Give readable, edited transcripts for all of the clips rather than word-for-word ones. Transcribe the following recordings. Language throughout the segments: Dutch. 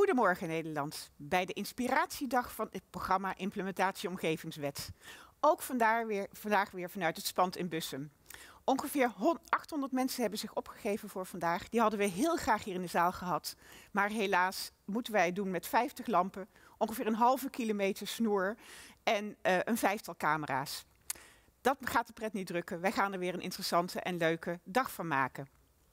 Goedemorgen Nederland, bij de inspiratiedag van het programma Implementatie Omgevingswet. Ook vandaag weer vanuit het Spand in Bussum. Ongeveer 800 mensen hebben zich opgegeven voor vandaag. Die hadden we heel graag hier in de zaal gehad. Maar helaas moeten wij het doen met 50 lampen, ongeveer een halve kilometer snoer en een 5-tal camera's. Dat gaat de pret niet drukken. Wij gaan er weer een interessante en leuke dag van maken.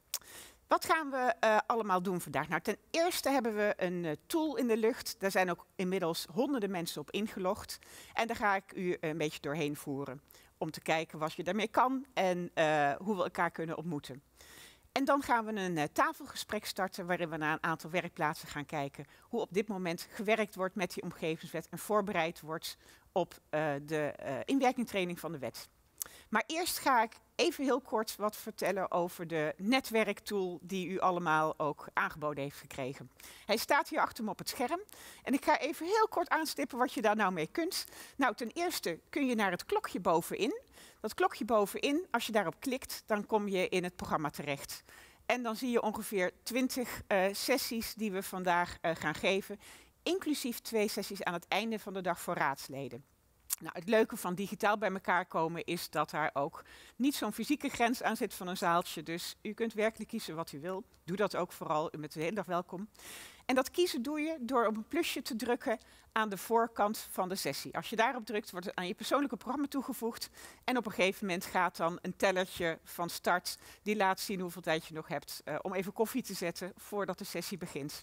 Wat gaan we allemaal doen vandaag? Nou, ten eerste hebben we een tool in de lucht. Daar zijn ook inmiddels honderden mensen op ingelogd. En daar ga ik u een beetje doorheen voeren. Om te kijken wat je daarmee kan en hoe we elkaar kunnen ontmoeten. En dan gaan we een tafelgesprek starten waarin we naar een aantal werkplaatsen gaan kijken. Hoe op dit moment gewerkt wordt met die omgevingswet en voorbereid wordt op de inwerkingtraining van de wet. Maar eerst ga ik even heel kort wat vertellen over de netwerktool die u allemaal ook aangeboden heeft gekregen. Hij staat hier achter me op het scherm en ik ga even heel kort aanstippen wat je daar nou mee kunt. Nou, ten eerste kun je naar het klokje bovenin. Dat klokje bovenin, als je daarop klikt, dan kom je in het programma terecht. En dan zie je ongeveer 20 sessies die we vandaag gaan geven, inclusief 2 sessies aan het einde van de dag voor raadsleden. Nou, het leuke van digitaal bij elkaar komen is dat daar ook niet zo'n fysieke grens aan zit van een zaaltje. Dus u kunt werkelijk kiezen wat u wil. Doe dat ook vooral, u bent de hele dag welkom. En dat kiezen doe je door op een plusje te drukken aan de voorkant van de sessie. Als je daarop drukt, wordt het aan je persoonlijke programma toegevoegd. En op een gegeven moment gaat dan een tellertje van start die laat zien hoeveel tijd je nog hebt om even koffie te zetten voordat de sessie begint.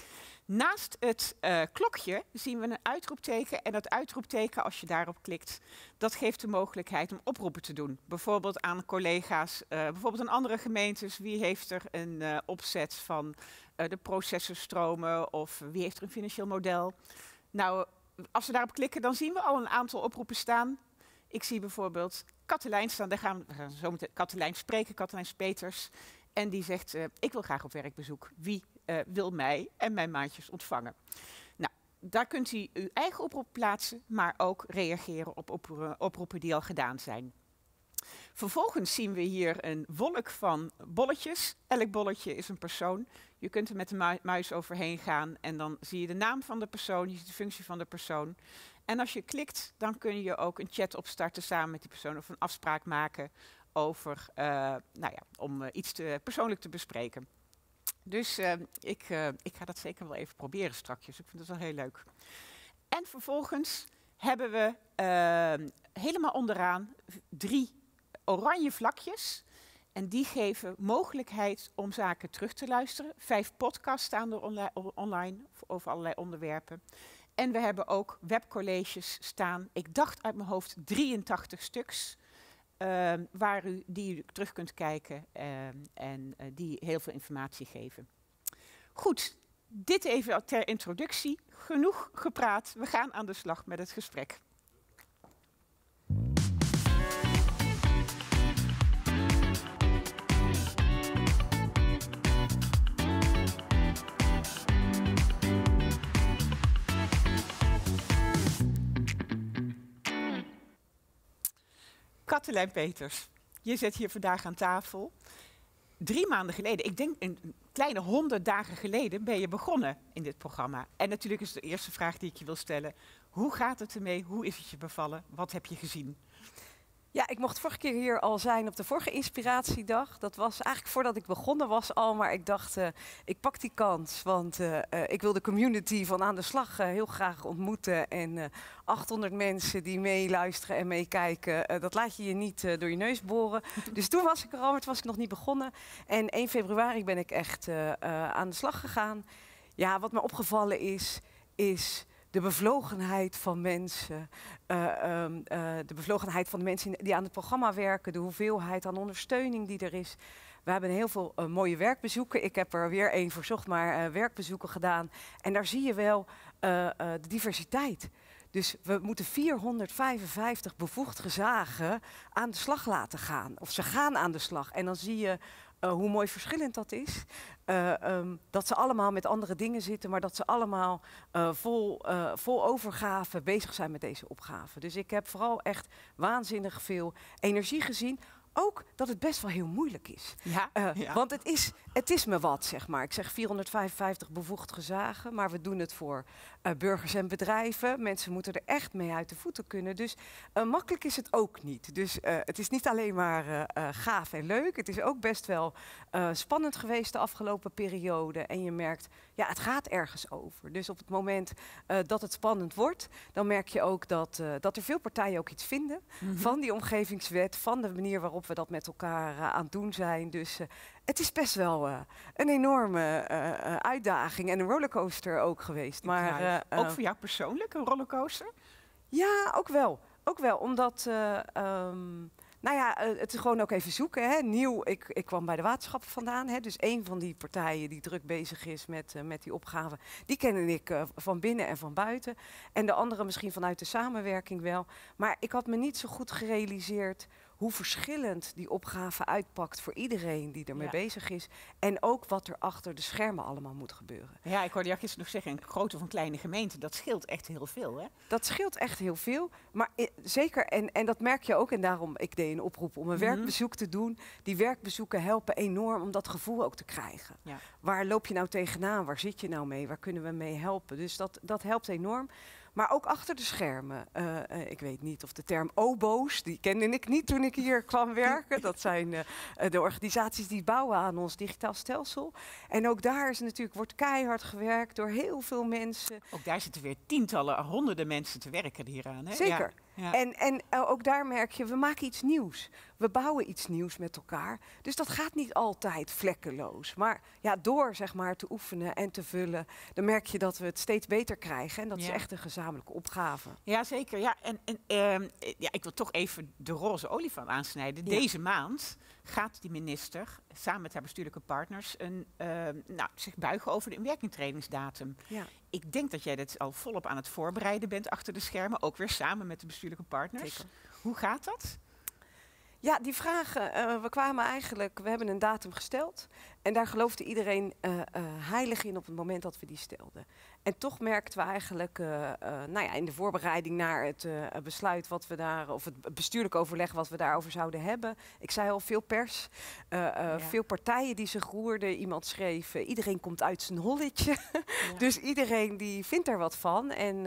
Naast het klokje zien we een uitroepteken en dat uitroepteken, als je daarop klikt, dat geeft de mogelijkheid om oproepen te doen. Bijvoorbeeld aan collega's, bijvoorbeeld aan andere gemeentes. Wie heeft er een opzet van de processenstromen of wie heeft er een financieel model? Nou, als we daarop klikken, dan zien we al een aantal oproepen staan. Ik zie bijvoorbeeld Katelijn staan, we gaan zo meteen Katelijn spreken, Katelijn Speters. En die zegt, ik wil graag op werkbezoek. Wie wil mij en mijn maatjes ontvangen? Nou, daar kunt u uw eigen oproep plaatsen, maar ook reageren op oproepen die al gedaan zijn. Vervolgens zien we hier een wolk van bolletjes. Elk bolletje is een persoon. Je kunt er met de muis overheen gaan en dan zie je de naam van de persoon, je ziet de functie van de persoon. En als je klikt, dan kun je ook een chat opstarten samen met die persoon of een afspraak maken over, om iets persoonlijk te bespreken. Dus ik ga dat zeker wel even proberen straks. Ik vind het wel heel leuk. En vervolgens hebben we helemaal onderaan 3 oranje vlakjes. En die geven mogelijkheid om zaken terug te luisteren. 5 podcasts staan er online over allerlei onderwerpen. En we hebben ook webcolleges staan. Ik dacht uit mijn hoofd 83 stuks. Die u terug kunt kijken en die heel veel informatie geven. Goed, dit even ter introductie. Genoeg gepraat, we gaan aan de slag met het gesprek. Katelijn Peters, je zit hier vandaag aan tafel. 3 maanden geleden, ik denk een kleine 100 dagen geleden, ben je begonnen in dit programma. En natuurlijk is de eerste vraag die ik je wil stellen. Hoe gaat het ermee? Hoe is het je bevallen? Wat heb je gezien? Ja, ik mocht vorige keer hier al zijn op de vorige inspiratiedag. Dat was eigenlijk voordat ik begonnen was al, maar ik dacht, ik pak die kans. Want ik wil de community van Aan de Slag heel graag ontmoeten. En 800 mensen die meeluisteren en meekijken, dat laat je je niet door je neus boren. Dus toen was ik er al, maar toen was ik nog niet begonnen. En 1 februari ben ik echt aan de slag gegaan. Ja, wat me opgevallen is de bevlogenheid van mensen, de bevlogenheid van de mensen die aan het programma werken, de hoeveelheid aan ondersteuning die er is. We hebben heel veel mooie werkbezoeken. Ik heb er weer 1 verzocht, maar werkbezoeken gedaan. En daar zie je wel de diversiteit. Dus we moeten 455 bevoegd gezagen aan de slag laten gaan. Of ze gaan aan de slag. En dan zie je hoe mooi verschillend dat is. Dat ze allemaal met andere dingen zitten, maar dat ze allemaal vol overgave bezig zijn met deze opgave. Dus ik heb vooral echt waanzinnig veel energie gezien. ook dat het best wel heel moeilijk is. Ja, ja. Want het is me wat, zeg maar. Ik zeg 455 bevoegd gezagen, maar we doen het voor burgers en bedrijven. Mensen moeten er echt mee uit de voeten kunnen. Dus makkelijk is het ook niet. Dus het is niet alleen maar gaaf en leuk. Het is ook best wel spannend geweest de afgelopen periode. En je merkt, ja, het gaat ergens over. Dus op het moment dat het spannend wordt, dan merk je ook dat er veel partijen ook iets vinden van die omgevingswet, van de manier waarop we dat met elkaar aan het doen zijn. Dus het is best wel een enorme uitdaging en een rollercoaster ook geweest. Maar, ook voor jou persoonlijk een rollercoaster? Ja, ook wel. Ook wel, omdat het is gewoon ook even zoeken. Hè. Nieuw, ik kwam bij de waterschappen vandaan. Hè. Dus een van die partijen die druk bezig is met die opgave, die kende ik van binnen en van buiten. En de andere misschien vanuit de samenwerking wel. Maar ik had me niet zo goed gerealiseerd hoe verschillend die opgave uitpakt voor iedereen die ermee bezig is. En ook wat er achter de schermen allemaal moet gebeuren. Ja, ik hoorde jou gisteren nog zeggen, een grote of een kleine gemeente, dat scheelt echt heel veel, hè? Dat scheelt echt heel veel. Maar zeker, en dat merk je ook. En daarom, ik deed een oproep om een werkbezoek te doen. Die werkbezoeken helpen enorm om dat gevoel ook te krijgen. Ja. Waar loop je nou tegenaan? Waar zit je nou mee? Waar kunnen we mee helpen? Dus dat helpt enorm. Maar ook achter de schermen. Ik weet niet of de term obo's, die kende ik niet toen ik hier kwam werken. Dat zijn de organisaties die bouwen aan ons digitaal stelsel. En ook daar wordt keihard gewerkt door heel veel mensen. Ook daar zitten weer tientallen, honderden mensen te werken hieraan, hè? Zeker. Ja. En ook daar merk je, we maken iets nieuws. We bouwen iets nieuws met elkaar. Dus dat gaat niet altijd vlekkeloos. Maar ja, door zeg maar te oefenen en te vullen, dan merk je dat we het steeds beter krijgen. En dat is echt een gezamenlijke opgave. Ja, zeker. Ja, ik wil toch even de roze olifant aansnijden. Ja. Deze maand gaat die minister samen met haar bestuurlijke partners zich buigen over de inwerkingtredingsdatum. Ja. Ik denk dat jij dat al volop aan het voorbereiden bent achter de schermen, ook weer samen met de bestuurlijke partners. Zeker. Hoe gaat dat? Ja, die vragen, we hebben een datum gesteld en daar geloofde iedereen heilig in op het moment dat we die stelden. En toch merkten we eigenlijk in de voorbereiding naar het besluit wat we daar, of het bestuurlijk overleg wat we daarover zouden hebben. Ik zei al, veel pers, veel partijen die zich roerden. Iemand schreef, iedereen komt uit zijn holletje. Ja. Dus iedereen die vindt er wat van. En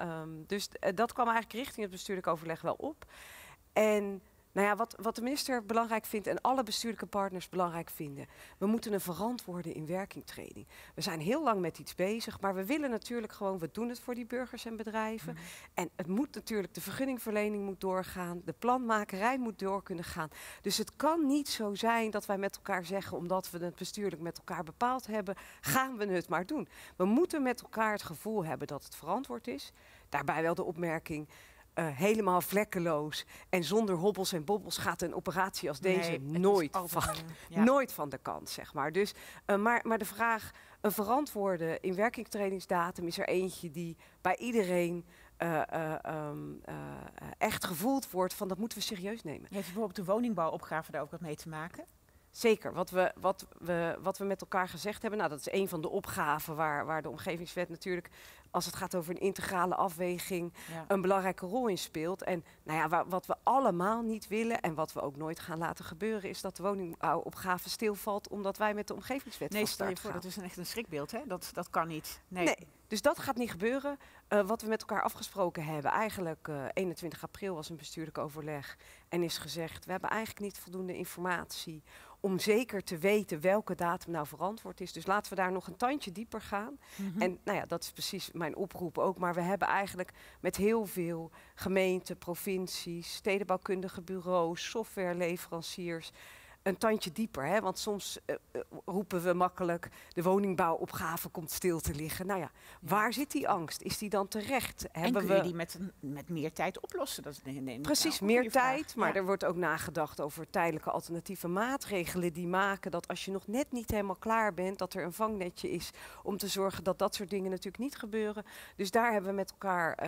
dat kwam eigenlijk richting het bestuurlijk overleg wel op. En wat de minister belangrijk vindt en alle bestuurlijke partners belangrijk vinden. We moeten een verantwoorde inwerkingtreding. We zijn heel lang met iets bezig, maar we willen natuurlijk gewoon, we doen het voor die burgers en bedrijven. En het moet natuurlijk, de vergunningverlening moet doorgaan, de planmakerij moet door kunnen gaan. Dus het kan niet zo zijn dat wij met elkaar zeggen, omdat we het bestuurlijk met elkaar bepaald hebben, gaan we het maar doen. We moeten met elkaar het gevoel hebben dat het verantwoord is. Daarbij wel de opmerking, helemaal vlekkeloos en zonder hobbels en bobbels gaat een operatie als deze nooit van de kant, zeg maar. Dus, maar de vraag, een verantwoorde inwerkingtredingsdatum is er eentje die bij iedereen echt gevoeld wordt van dat moeten we serieus nemen. Heeft bijvoorbeeld de woningbouwopgave daar ook wat mee te maken? Zeker. Wat we met elkaar gezegd hebben, dat is een van de opgaven waar de omgevingswet natuurlijk, als het gaat over een integrale afweging, een belangrijke rol in speelt. En wat we allemaal niet willen en wat we ook nooit gaan laten gebeuren, is dat de woningbouwopgave stilvalt omdat wij met de omgevingswet van start gaan. Dat is echt een schrikbeeld, hè? Dat kan niet. Nee. Dus dat gaat niet gebeuren. Wat we met elkaar afgesproken hebben, eigenlijk 21 april was een bestuurlijk overleg en is gezegd, we hebben eigenlijk niet voldoende informatie om zeker te weten welke datum nou verantwoord is. Dus laten we daar nog een tandje dieper gaan. En dat is precies mijn oproep ook. Maar we hebben eigenlijk met heel veel gemeenten, provincies, stedenbouwkundige bureaus, softwareleveranciers een tandje dieper. Hè? Want soms roepen we makkelijk, de woningbouwopgave komt stil te liggen. Waar zit die angst? Is die dan terecht? En kun je die met meer tijd oplossen? Dat is precies, meer tijd. Maar er wordt ook nagedacht over tijdelijke alternatieve maatregelen die maken dat als je nog net niet helemaal klaar bent, dat er een vangnetje is om te zorgen dat dat soort dingen natuurlijk niet gebeuren. Dus daar hebben we met elkaar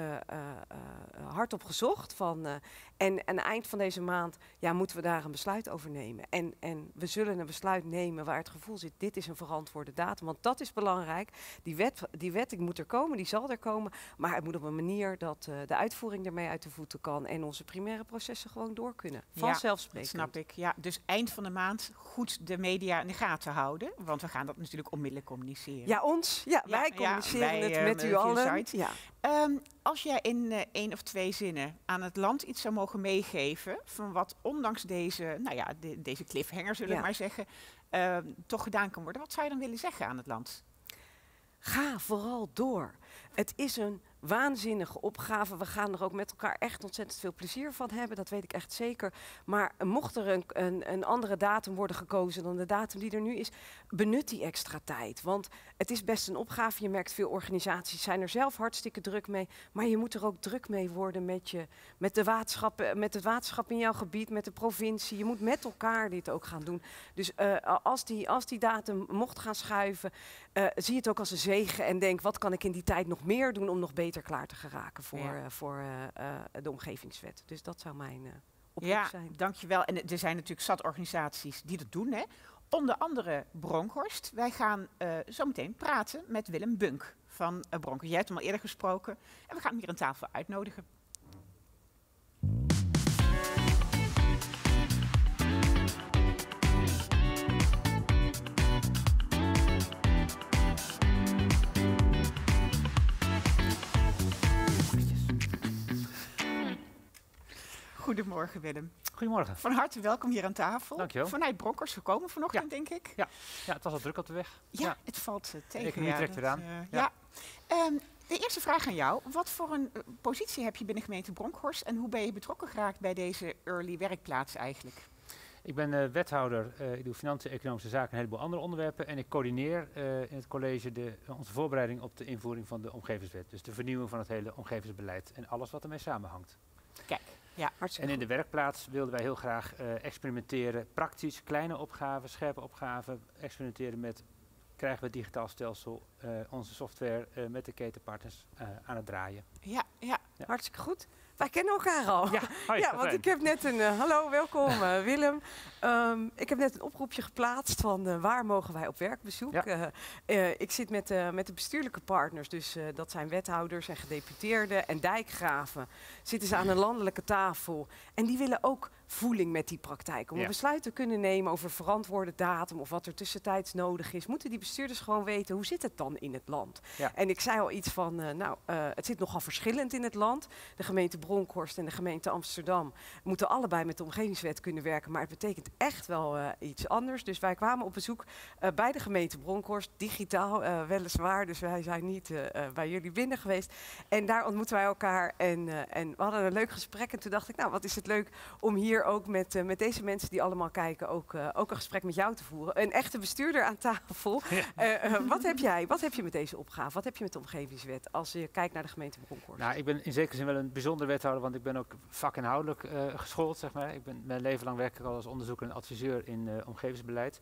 hard op gezocht. En eind van deze maand moeten we daar een besluit over nemen. En En we zullen een besluit nemen waar het gevoel zit, dit is een verantwoorde datum. Want dat is belangrijk. Die wet moet er komen, die zal er komen. Maar het moet op een manier dat de uitvoering ermee uit de voeten kan. En onze primaire processen gewoon door kunnen. Vanzelfsprekend. Dat snap ik. Ja, dus eind van de maand goed de media in de gaten houden. Want we gaan dat natuurlijk onmiddellijk communiceren. Ja, wij communiceren het met u allen. Ja. Als jij in 1 of 2 zinnen aan het land iets zou mogen meegeven van wat ondanks deze, deze cliffhanger zullen we maar zeggen, toch gedaan kan worden. Wat zou je dan willen zeggen aan het land? Ga vooral door. Het is een waanzinnige opgave. We gaan er ook met elkaar echt ontzettend veel plezier van hebben. Dat weet ik echt zeker. Maar mocht er een andere datum worden gekozen dan de datum die er nu is, benut die extra tijd. Want het is best een opgave. Je merkt veel organisaties zijn er zelf hartstikke druk mee. Maar je moet er ook druk mee worden met het waterschap in jouw gebied, met de provincie. Je moet met elkaar dit ook gaan doen. Dus als die datum mocht gaan schuiven, zie het ook als een zegen en denk, wat kan ik in die tijd nog meer doen om nog beter klaar te geraken voor de omgevingswet. Dus dat zou mijn oproep zijn. Dankjewel. En er zijn natuurlijk zat organisaties die dat doen, hè? Onder andere Bronkhorst. Wij gaan zo meteen praten met Willem Bunk van Bronkhorst. Jij hebt hem al eerder gesproken en we gaan hem hier aan tafel uitnodigen. Goedemorgen Willem. Goedemorgen. Van harte welkom hier aan tafel. Dankjewel. Vanuit Bronkhorst gekomen vanochtend, denk ik. Ja, het was al druk op de weg. Ja, het valt tegen. Economie trekt weer aan. De eerste vraag aan jou. Wat voor een positie heb je binnen gemeente Bronkhorst en hoe ben je betrokken geraakt bij deze early werkplaats eigenlijk? Ik ben wethouder, ik doe financiën, economische zaken en een heleboel andere onderwerpen. En ik coördineer in het college onze voorbereiding op de invoering van de omgevingswet. Dus de vernieuwing van het hele omgevingsbeleid en alles wat ermee samenhangt. Kijk. Ja, en in de werkplaats wilden wij heel graag experimenteren, praktisch, kleine opgaven, scherpe opgaven, experimenteren met, krijgen we het digitaal stelsel, onze software met de ketenpartners aan het draaien. Ja. Hartstikke goed. Wij kennen elkaar al. Ja, want ik heb net hallo, welkom Willem. Ik heb net een oproepje geplaatst van waar mogen wij op werkbezoek. Ja. Ik zit met de bestuurlijke partners, dus dat zijn wethouders en gedeputeerden en dijkgraven. Zitten ze aan een landelijke tafel en die willen ook voeling met die praktijk. Om een besluit te kunnen nemen over verantwoorde datum of wat er tussentijds nodig is, moeten die bestuurders gewoon weten hoe zit het dan in het land. Ja. En ik zei al iets van, het zit nogal verschillend in het land. De gemeente Bronkhorst en de gemeente Amsterdam moeten allebei met de omgevingswet kunnen werken, maar het betekent echt wel iets anders. Dus wij kwamen op bezoek bij de gemeente Bronkhorst, digitaal weliswaar, dus wij zijn niet bij jullie binnen geweest. En daar ontmoetten wij elkaar en we hadden een leuk gesprek en toen dacht ik, nou wat is het leuk om hier ook met deze mensen die allemaal kijken ook een gesprek met jou te voeren. Een echte bestuurder aan tafel. Ja. Wat heb je met deze opgave? Wat heb je met de omgevingswet als je kijkt naar de gemeente Bronkhorst? Nou, ik ben in zekere zin wel een bijzonder wethouder, want ik ben ook vakinhoudelijk geschoold, zeg maar. Mijn leven lang werk ik al als onderzoeker en adviseur in omgevingsbeleid.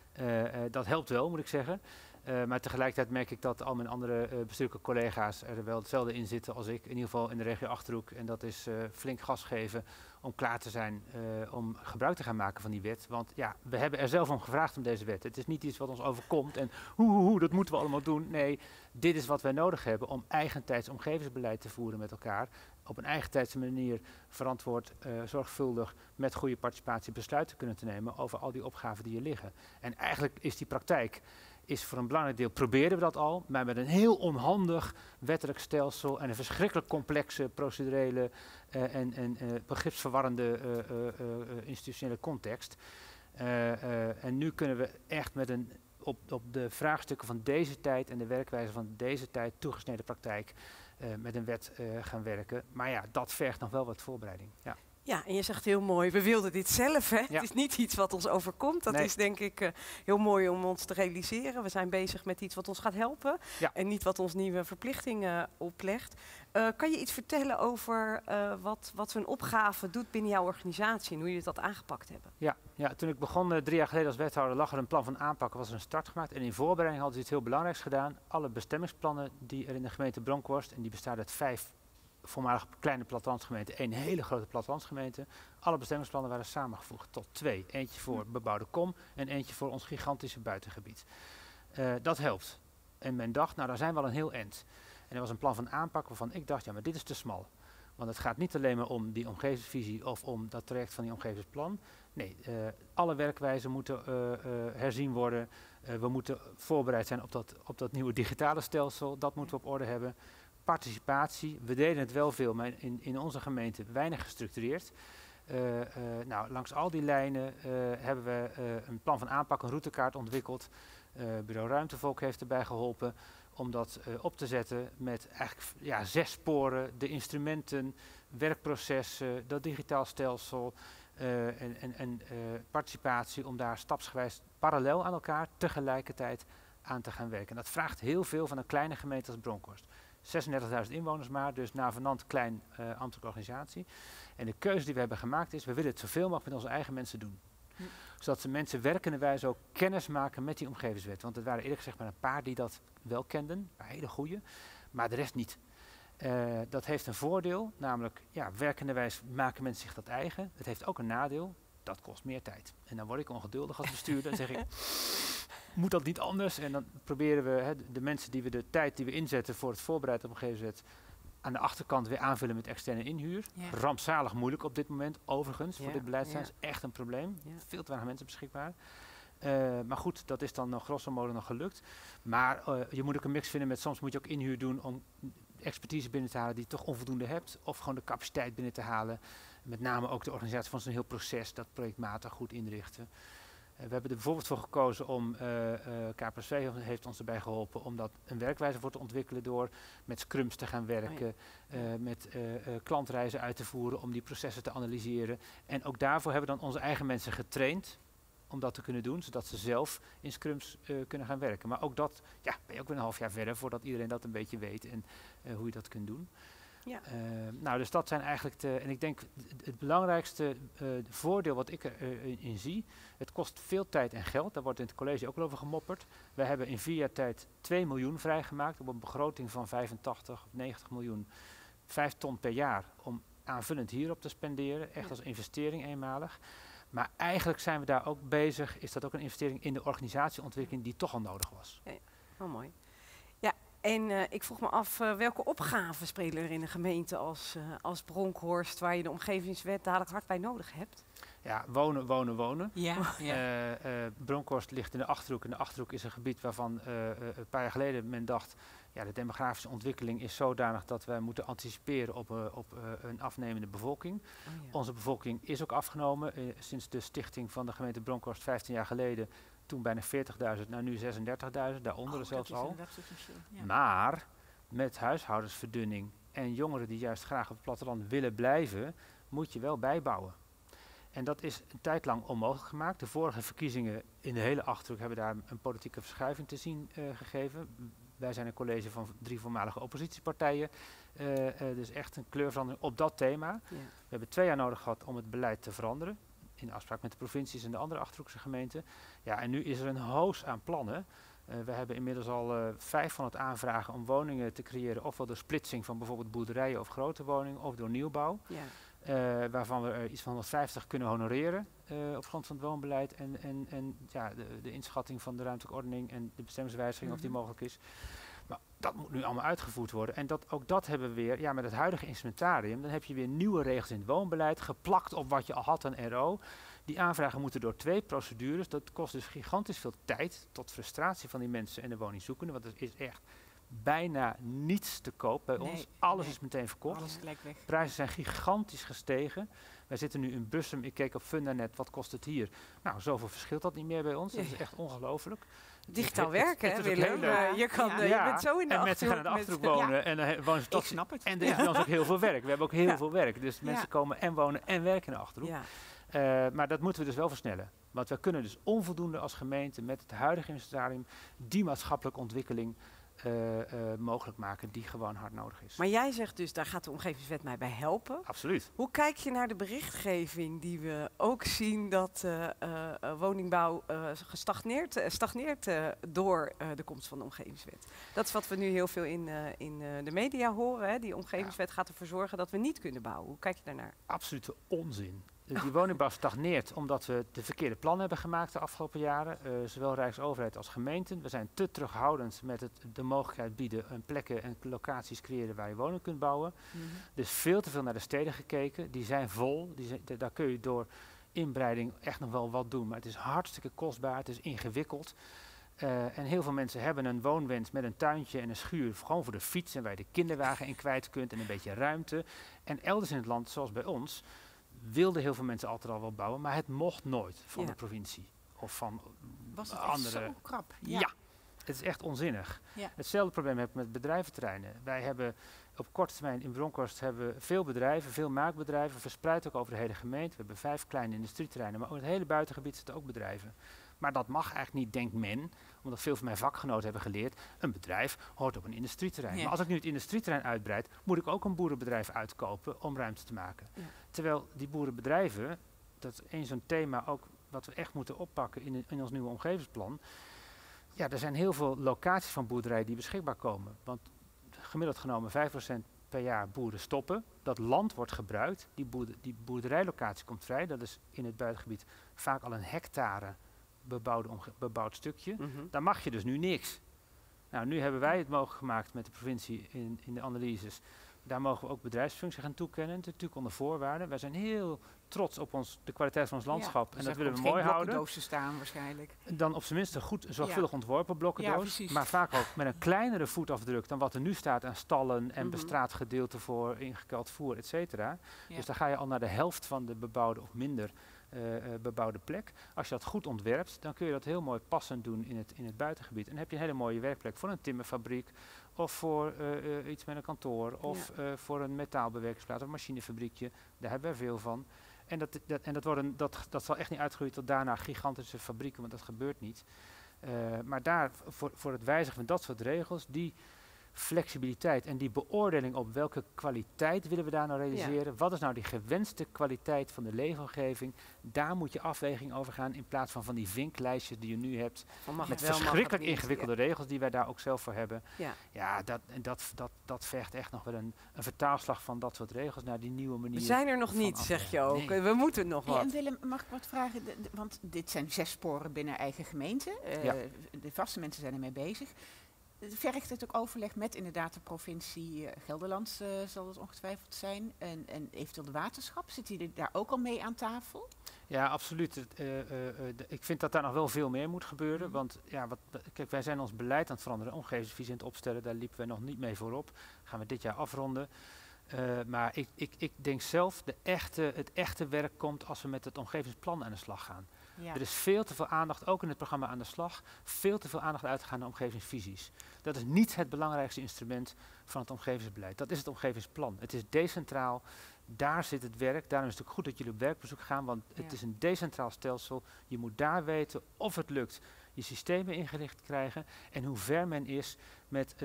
Dat helpt wel, moet ik zeggen. Maar tegelijkertijd merk ik dat al mijn andere bestuurlijke collega's er wel hetzelfde in zitten als ik. In ieder geval in de regio Achterhoek. En dat is flink gas geven om klaar te zijn om gebruik te gaan maken van die wet. Want ja, we hebben er zelf om gevraagd om deze wet. Het is niet iets wat ons overkomt en dat moeten we allemaal doen. Nee, dit is wat wij nodig hebben om eigentijds omgevingsbeleid te voeren met elkaar. Op een eigentijdse manier verantwoord, zorgvuldig, met goede participatie besluiten kunnen te nemen over al die opgaven die hier liggen. En eigenlijk is die praktijk voor een belangrijk deel, probeerden we dat al, maar met een heel onhandig wettelijk stelsel en een verschrikkelijk complexe procedurele en begripsverwarrende institutionele context. En nu kunnen we echt met op de vraagstukken van deze tijd en de werkwijze van deze tijd toegesneden praktijk met een wet gaan werken. Maar ja, dat vergt nog wel wat voorbereiding. Ja. Ja, en je zegt heel mooi, we wilden dit zelf. Hè? Ja. Het is niet iets wat ons overkomt. Dat is denk ik heel mooi om ons te realiseren. We zijn bezig met iets wat ons gaat helpen. Ja. En niet wat ons nieuwe verplichtingen oplegt. Kan je iets vertellen over wat zo'n opgave doet binnen jouw organisatie en hoe jullie dat aangepakt hebben? Ja, toen ik begon 3 jaar geleden als wethouder lag er een plan van aanpak, was er een start gemaakt. En in voorbereiding hadden ze iets heel belangrijks gedaan. Alle bestemmingsplannen die er in de gemeente Bronkhorst, en die bestaan uit 5 voormalig kleine plattelandsgemeente, 1 hele grote plattelandsgemeente. Alle bestemmingsplannen waren samengevoegd tot 2. Eentje voor bebouwde kom en eentje voor ons gigantische buitengebied. Dat helpt. En men dacht, nou daar zijn we al een heel eind. En er was een plan van aanpak waarvan ik dacht, ja maar dit is te smal. Want het gaat niet alleen maar om die omgevingsvisie of om dat traject van die omgevingsplan. Nee, alle werkwijzen moeten herzien worden. We moeten voorbereid zijn op dat nieuwe digitale stelsel. Dat moeten we op orde hebben. Participatie, we deden het wel veel, maar in onze gemeente weinig gestructureerd. Nou, langs al die lijnen hebben we een plan van aanpak, een routekaart ontwikkeld. Bureau Ruimtevolk heeft erbij geholpen om dat op te zetten met eigenlijk 6 sporen, de instrumenten, werkprocessen, dat digitaal stelsel en participatie om daar stapsgewijs parallel aan elkaar tegelijkertijd aan te gaan werken. En dat vraagt heel veel van een kleine gemeente als Bronkhorst. 36.000 inwoners maar, dus navenant klein ambtelijke organisatie. En de keuze die we hebben gemaakt is, we willen het zoveel mogelijk met onze eigen mensen doen. Zodat ze mensen werkenderwijs ook kennis maken met die omgevingswet. Want er waren eerlijk gezegd maar een paar die dat wel kenden, een paar hele goeie, maar de rest niet. Dat heeft een voordeel, namelijk werkenderwijs maken mensen zich dat eigen. Het heeft ook een nadeel, dat kost meer tijd. En dan word ik ongeduldig als bestuurder en zeg ik, moet dat niet anders? En dan proberen we de mensen die we de tijd die we inzetten voor het voorbereiden op omgevingswet aan de achterkant weer aanvullen met externe inhuur. Ja. Rampzalig moeilijk op dit moment, overigens. Voor dit beleid is echt een probleem. Ja. Veel te weinig mensen beschikbaar. Maar goed, dat is dan nog grosso modo nog gelukt. Maar je moet ook een mix vinden met soms moet je ook inhuur doen om expertise binnen te halen die je toch onvoldoende hebt. Of gewoon de capaciteit binnen te halen. Met name ook de organisatie van zo'n heel proces, dat projectmatig goed inrichten. We hebben er bijvoorbeeld voor gekozen om, KPSV heeft ons erbij geholpen om dat een werkwijze voor te ontwikkelen door met scrums te gaan werken, met klantreizen uit te voeren om die processen te analyseren. En ook daarvoor hebben we dan onze eigen mensen getraind om dat te kunnen doen, zodat ze zelf in scrums kunnen gaan werken. Maar ook dat, ben je ook weer een half jaar verder voordat iedereen dat een beetje weet en hoe je dat kunt doen. Ja. Nou, dus dat zijn eigenlijk en ik denk het belangrijkste voordeel wat ik erin zie, het kost veel tijd en geld, daar wordt in het college ook al over gemopperd. We hebben in 4 jaar tijd 2 miljoen vrijgemaakt op een begroting van 85 of 90 miljoen, 5 ton per jaar om aanvullend hierop te spenderen, echt als investering eenmalig. Maar eigenlijk zijn we daar ook bezig, is dat ook een investering in de organisatieontwikkeling die toch al nodig was. Ja, oh, mooi. Ja, en ik vroeg me af, welke opgaven spelen er in een gemeente als Bronkhorst, waar je de omgevingswet dadelijk hard bij nodig hebt? Ja, wonen, wonen, wonen. Ja. Bronkhorst ligt in de Achterhoek en de Achterhoek is een gebied waarvan een paar jaar geleden men dacht, de demografische ontwikkeling is zodanig dat wij moeten anticiperen op een afnemende bevolking. Oh, ja. Onze bevolking is ook afgenomen sinds de stichting van de gemeente Bronkhorst 15 jaar geleden. Toen bijna 40.000, nou nu 36.000, daaronder zelfs al. Ja. Maar met huishoudensverdunning en jongeren die juist graag op het platteland willen blijven, moet je wel bijbouwen. En dat is een tijd lang onmogelijk gemaakt. De vorige verkiezingen in de hele Achterhoek hebben daar een politieke verschuiving te zien gegeven. Wij zijn een college van 3 voormalige oppositiepartijen. Dus echt een kleurverandering op dat thema. Ja. We hebben 2 jaar nodig gehad om het beleid te veranderen. In afspraak met de provincies en de andere Achterhoekse gemeenten. Ja, en nu is er een hoos aan plannen. We hebben inmiddels al 500 aanvragen om woningen te creëren. Ofwel door splitsing van bijvoorbeeld boerderijen of grote woningen. Of door nieuwbouw. Ja. Waarvan we iets van 150 kunnen honoreren op grond van het woonbeleid en de inschatting van de ruimtelijke ordening en de bestemmingswijziging of die mogelijk is. Maar dat moet nu allemaal uitgevoerd worden. En ook dat hebben we weer, met het huidige instrumentarium, dan heb je weer nieuwe regels in het woonbeleid, geplakt op wat je al had aan RO. Die aanvragen moeten door 2 procedures. Dat kost dus gigantisch veel tijd, tot frustratie van die mensen en de woningzoekenden, want het is echt bijna niets te koop bij ons. Alles is meteen verkocht. Alles gelijk weg. Prijzen zijn gigantisch gestegen. Wij zitten nu in Bussum. Ik keek op Fundanet, wat kost het hier? Nou, zoveel verschilt dat niet meer bij ons. Dat is echt ongelooflijk. Digitaal werken, hè, Willem? Je bent zo in de Achterhoek. En mensen gaan in de Achterhoek wonen. En dan wonen ze tot. Ik snap het. En er is bij ons ook heel veel werk. We hebben ook heel veel werk. Dus mensen komen en wonen en werken in de Achterhoek. Ja. Maar dat moeten we dus wel versnellen. Want we kunnen dus onvoldoende als gemeente met het huidige instrumentarium die maatschappelijke ontwikkeling mogelijk maken die gewoon hard nodig is. Maar jij zegt dus, daar gaat de omgevingswet mij bij helpen. Absoluut. Hoe kijk je naar de berichtgeving die we ook zien dat woningbouw stagneert door de komst van de omgevingswet? Dat is wat we nu heel veel in de media horen. Hè? Die omgevingswet gaat ervoor zorgen dat we niet kunnen bouwen. Hoe kijk je daarnaar? Absolute onzin. Die woningbouw stagneert omdat we de verkeerde plannen hebben gemaakt de afgelopen jaren. Zowel Rijksoverheid als gemeenten. We zijn te terughoudend met de mogelijkheid bieden en plekken en locaties creëren waar je woning kunt bouwen. Dus veel te veel naar de steden gekeken. Die zijn vol. Daar kun je door inbreiding echt nog wel wat doen. Maar het is hartstikke kostbaar. Het is ingewikkeld. En heel veel mensen hebben een woonwens met een tuintje en een schuur. Gewoon voor de fiets en waar je de kinderwagen in kwijt kunt. En een beetje ruimte. En elders in het land, zoals bij ons, wilden heel veel mensen altijd al wel bouwen, maar het mocht nooit van de provincie of van Was het andere. echt zo krap? Ja, het is echt onzinnig. Ja. Hetzelfde probleem heb ik met bedrijventerreinen. Wij hebben op korte termijn in Bronkhorst hebben veel bedrijven, veel maakbedrijven, verspreid ook over de hele gemeente. We hebben 5 kleine industrieterreinen, maar ook in het hele buitengebied zitten ook bedrijven. Maar dat mag eigenlijk niet, denkt men, omdat veel van mijn vakgenoten hebben geleerd, een bedrijf hoort op een industrieterrein. Ja. Maar als ik nu het industrieterrein uitbreid, moet ik ook een boerenbedrijf uitkopen om ruimte te maken. Ja. Terwijl die boerenbedrijven, dat is één zo'n thema ook wat we echt moeten oppakken in ons nieuwe omgevingsplan. Ja, er zijn heel veel locaties van boerderijen die beschikbaar komen. Want gemiddeld genomen 5% per jaar boeren stoppen. Dat land wordt gebruikt, die boerderijlocatie komt vrij. Dat is in het buitengebied vaak al een hectare bebouwd stukje. Daar mag je dus nu niks. Nou, nu hebben wij het mogelijk gemaakt met de provincie in de analyses. Daar mogen we ook bedrijfsfunctie gaan toekennen. Natuurlijk onder voorwaarden. Wij zijn heel trots op de kwaliteit van ons landschap. Ja, en dus dat willen we er komt mooi geen houden. blokkendoos te staan waarschijnlijk. Dan op zijn minst een goed zorgvuldig ontworpen blokkendoos. Ja, precies. Maar vaak ook met een kleinere voetafdruk dan wat er nu staat aan stallen en bestraat gedeelte voor ingekeld voer, et cetera. Ja. Dus dan ga je al naar de helft van de bebouwde of minder bebouwde plek. Als je dat goed ontwerpt, dan kun je dat heel mooi passend doen in het buitengebied. En dan heb je een hele mooie werkplek voor een timmerfabriek of voor iets met een kantoor of voor een metaalbewerkingsplaats of een machinefabriekje. Daar hebben we veel van. En dat zal echt niet uitgroeien tot daarna gigantische fabrieken, want dat gebeurt niet. Maar daar, voor het wijzigen van dat soort regels, die flexibiliteit en die beoordeling op welke kwaliteit willen we daar nou realiseren. Ja. Wat is nou die gewenste kwaliteit van de leefomgeving? Daar moet je afweging over gaan in plaats van die vinklijstjes die je nu hebt. Met verschrikkelijk ingewikkelde regels die wij daar ook zelf voor hebben. Ja, dat vergt echt nog wel een vertaalslag van dat soort regels naar die nieuwe manier. We zijn er nog niet, zeg je ook. Nee. We moeten nog wat. En Willem, mag ik wat vragen? Want dit zijn 6 sporen binnen eigen gemeente. De vaste mensen zijn ermee bezig. Vergt het ook overleg met inderdaad de provincie Gelderland, zal het ongetwijfeld zijn, en eventueel de waterschap? Zit die daar ook al mee aan tafel? Ja, absoluut. Ik vind dat daar nog wel veel meer moet gebeuren. Want ja, kijk, wij zijn ons beleid aan het veranderen, omgevingsvisie aan het opstellen. Daar liepen we nog niet mee voorop. Gaan we dit jaar afronden. Maar ik denk zelf, het echte werk komt als we met het omgevingsplan aan de slag gaan. Ja. Er is veel te veel aandacht, ook in het programma Aan de Slag, veel te veel aandacht uitgegaan naar omgevingsvisies. Dat is niet het belangrijkste instrument van het omgevingsbeleid. Dat is het omgevingsplan. Het is decentraal, daar zit het werk. Daarom is het ook goed dat jullie op werkbezoek gaan, want het is een decentraal stelsel. Je moet daar weten of het lukt je systemen ingericht krijgen en hoe ver men is met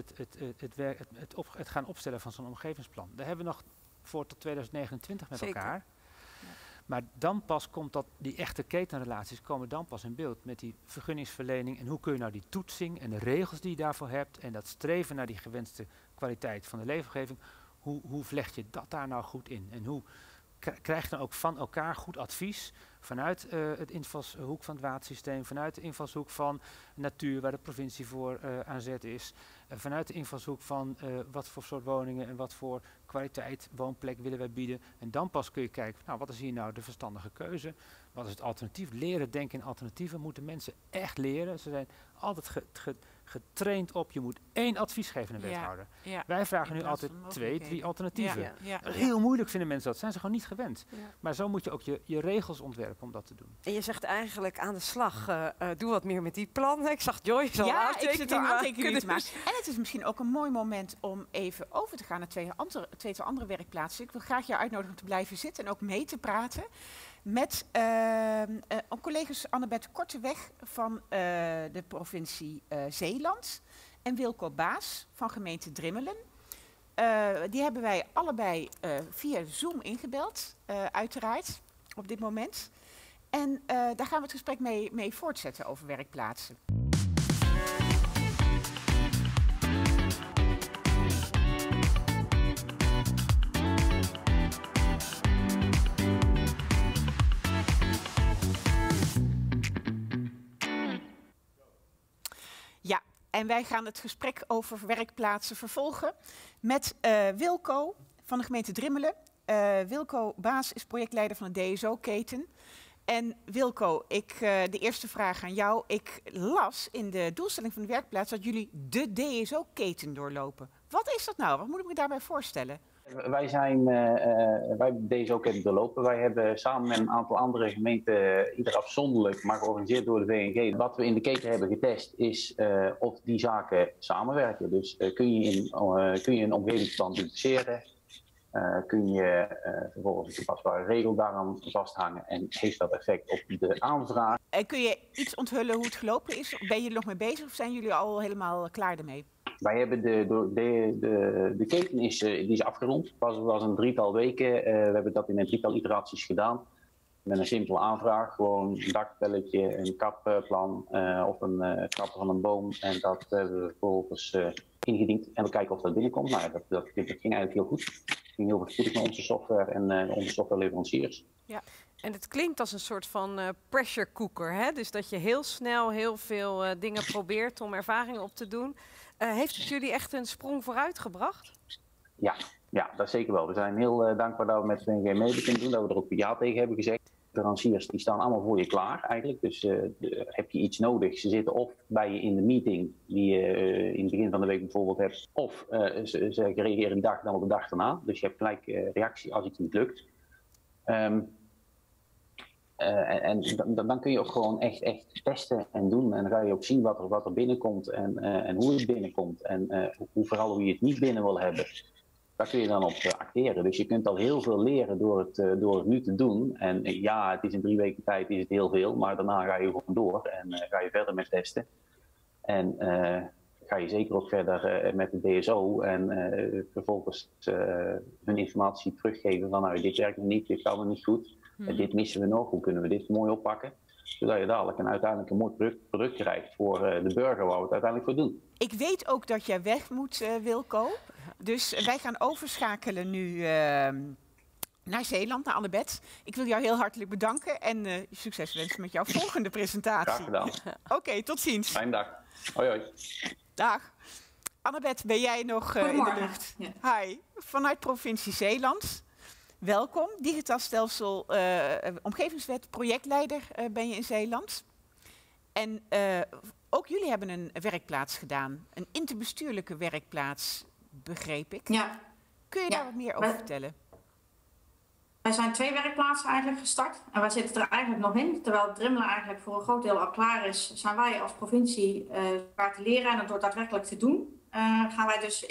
het gaan opstellen van zo'n omgevingsplan. Daar hebben we nog voor tot 2029 met elkaar. Maar dan pas komt die echte ketenrelaties komen dan pas in beeld met die vergunningsverlening. En hoe kun je nou die toetsing en de regels die je daarvoor hebt en dat streven naar die gewenste kwaliteit van de leefomgeving, hoe vlecht je dat daar nou goed in? En hoe krijg je dan ook van elkaar goed advies vanuit het invalshoek van het watersysteem, vanuit de invalshoek van natuur waar de provincie voor aan zet is, vanuit de invalshoek van wat voor soort woningen en wat voor kwaliteit woonplek willen wij bieden. En dan pas kun je kijken, nou wat is hier nou de verstandige keuze? Wat is het alternatief? Leren denken in alternatieven moeten mensen echt leren. Ze zijn altijd getraind op, je moet 1 advies geven aan een wethouder. Ja. Wij vragen nu altijd 2, 3 alternatieven. Heel moeilijk vinden mensen dat, zijn ze gewoon niet gewend. Ja. Maar zo moet je ook je regels ontwerpen om dat te doen. En je zegt eigenlijk aan de slag, doe wat meer met die plannen. Ik zag Joyce al ik zit al aantekeningen te maken. En het is misschien ook een mooi moment om even over te gaan naar twee andere werkplaatsen. Ik wil graag jou uitnodigen om te blijven zitten en ook mee te praten met collega's Annabeth Korteweg van de provincie Zeeland en Wilco Baas van gemeente Drimmelen. Die hebben wij allebei via Zoom ingebeld, uiteraard, op dit moment. En daar gaan we het gesprek mee voortzetten over werkplaatsen. Ja, en wij gaan het gesprek over werkplaatsen vervolgen met Wilco van de gemeente Drimmelen. Wilco Baas is projectleider van de DSO-keten. En Wilco, de eerste vraag aan jou. Ik las in de doelstelling van de werkplaats dat jullie de DSO-keten doorlopen. Wat is dat nou? Wat moet ik me daarbij voorstellen? Wij hebben de DSO-keten doorlopen. Wij hebben samen met een aantal andere gemeenten, ieder afzonderlijk, maar georganiseerd door de VNG. Wat we in de keten hebben getest is of die zaken samenwerken. Dus kun je een omgevingsplan publiceren? Kun je vervolgens een toepasbare regel daaraan vasthangen en heeft dat effect op de aanvraag? En kun je iets onthullen hoe het gelopen is? Ben je er nog mee bezig of zijn jullie al helemaal klaar ermee? Wij hebben de keten die is afgerond. Het was een drietal weken. We hebben dat in een drietal iteraties gedaan. Met een simpele aanvraag. Gewoon een dakpelletje, een kapplan of een kappen van een boom. En dat hebben we vervolgens ingediend. En we kijken of dat binnenkomt. Nou, dat ging eigenlijk heel goed. Het ging heel goed met onze software en onze softwareleveranciers. Ja. En het klinkt als een soort van pressure cooker. Hè? Dus dat je heel snel heel veel dingen probeert om ervaringen op te doen. Heeft het jullie echt een sprong vooruit gebracht? Ja, dat zeker wel. We zijn heel dankbaar dat we met VNG mee kunnen doen. Dat we er ook ja tegen hebben gezegd. De leveranciers die staan allemaal voor je klaar eigenlijk. Dus heb je iets nodig. Ze zitten of bij je in de meeting die je in het begin van de week bijvoorbeeld hebt. Of ze reageren die dag dan op de dag daarna. Dus je hebt gelijk reactie als iets niet lukt. En dan kun je ook gewoon echt testen en doen. En dan ga je ook zien wat er binnenkomt en hoe het binnenkomt. En vooral hoe je het niet binnen wil hebben. Daar kun je dan op acteren. Dus je kunt al heel veel leren door het nu te doen. En ja, het is in 3 weken tijd is het heel veel. Maar daarna ga je gewoon door en ga je verder met testen. En ga je zeker ook verder met de DSO. En vervolgens hun informatie teruggeven van nou, dit werkt nog niet, dit kan nog niet goed. Dit missen we nog, hoe kunnen we dit mooi oppakken? Zodat je dadelijk uiteindelijk een mooi product krijgt voor de burger waar we het uiteindelijk voor doen. Ik weet ook dat jij weg moet, Wilco. Dus wij gaan overschakelen nu naar Zeeland, naar Annabeth. Ik wil jou heel hartelijk bedanken en succes wensen met jouw volgende presentatie. Graag gedaan. Oké, tot ziens. Fijne dag. Hoi hoi. Dag. Annabeth, ben jij nog in de lucht? Ja. Hi, vanuit provincie Zeeland. Welkom, Digitaal Stelsel Omgevingswet, projectleider ben je in Zeeland. En ook jullie hebben een werkplaats gedaan, een interbestuurlijke werkplaats, begreep ik. Ja. Kun je daar wat meer over vertellen? Wij zijn 2 werkplaatsen eigenlijk gestart en wij zitten er eigenlijk nog in. Terwijl Drimmelen eigenlijk voor een groot deel al klaar is, zijn wij als provincie elkaar te leren en het door daadwerkelijk te doen. Gaan wij dus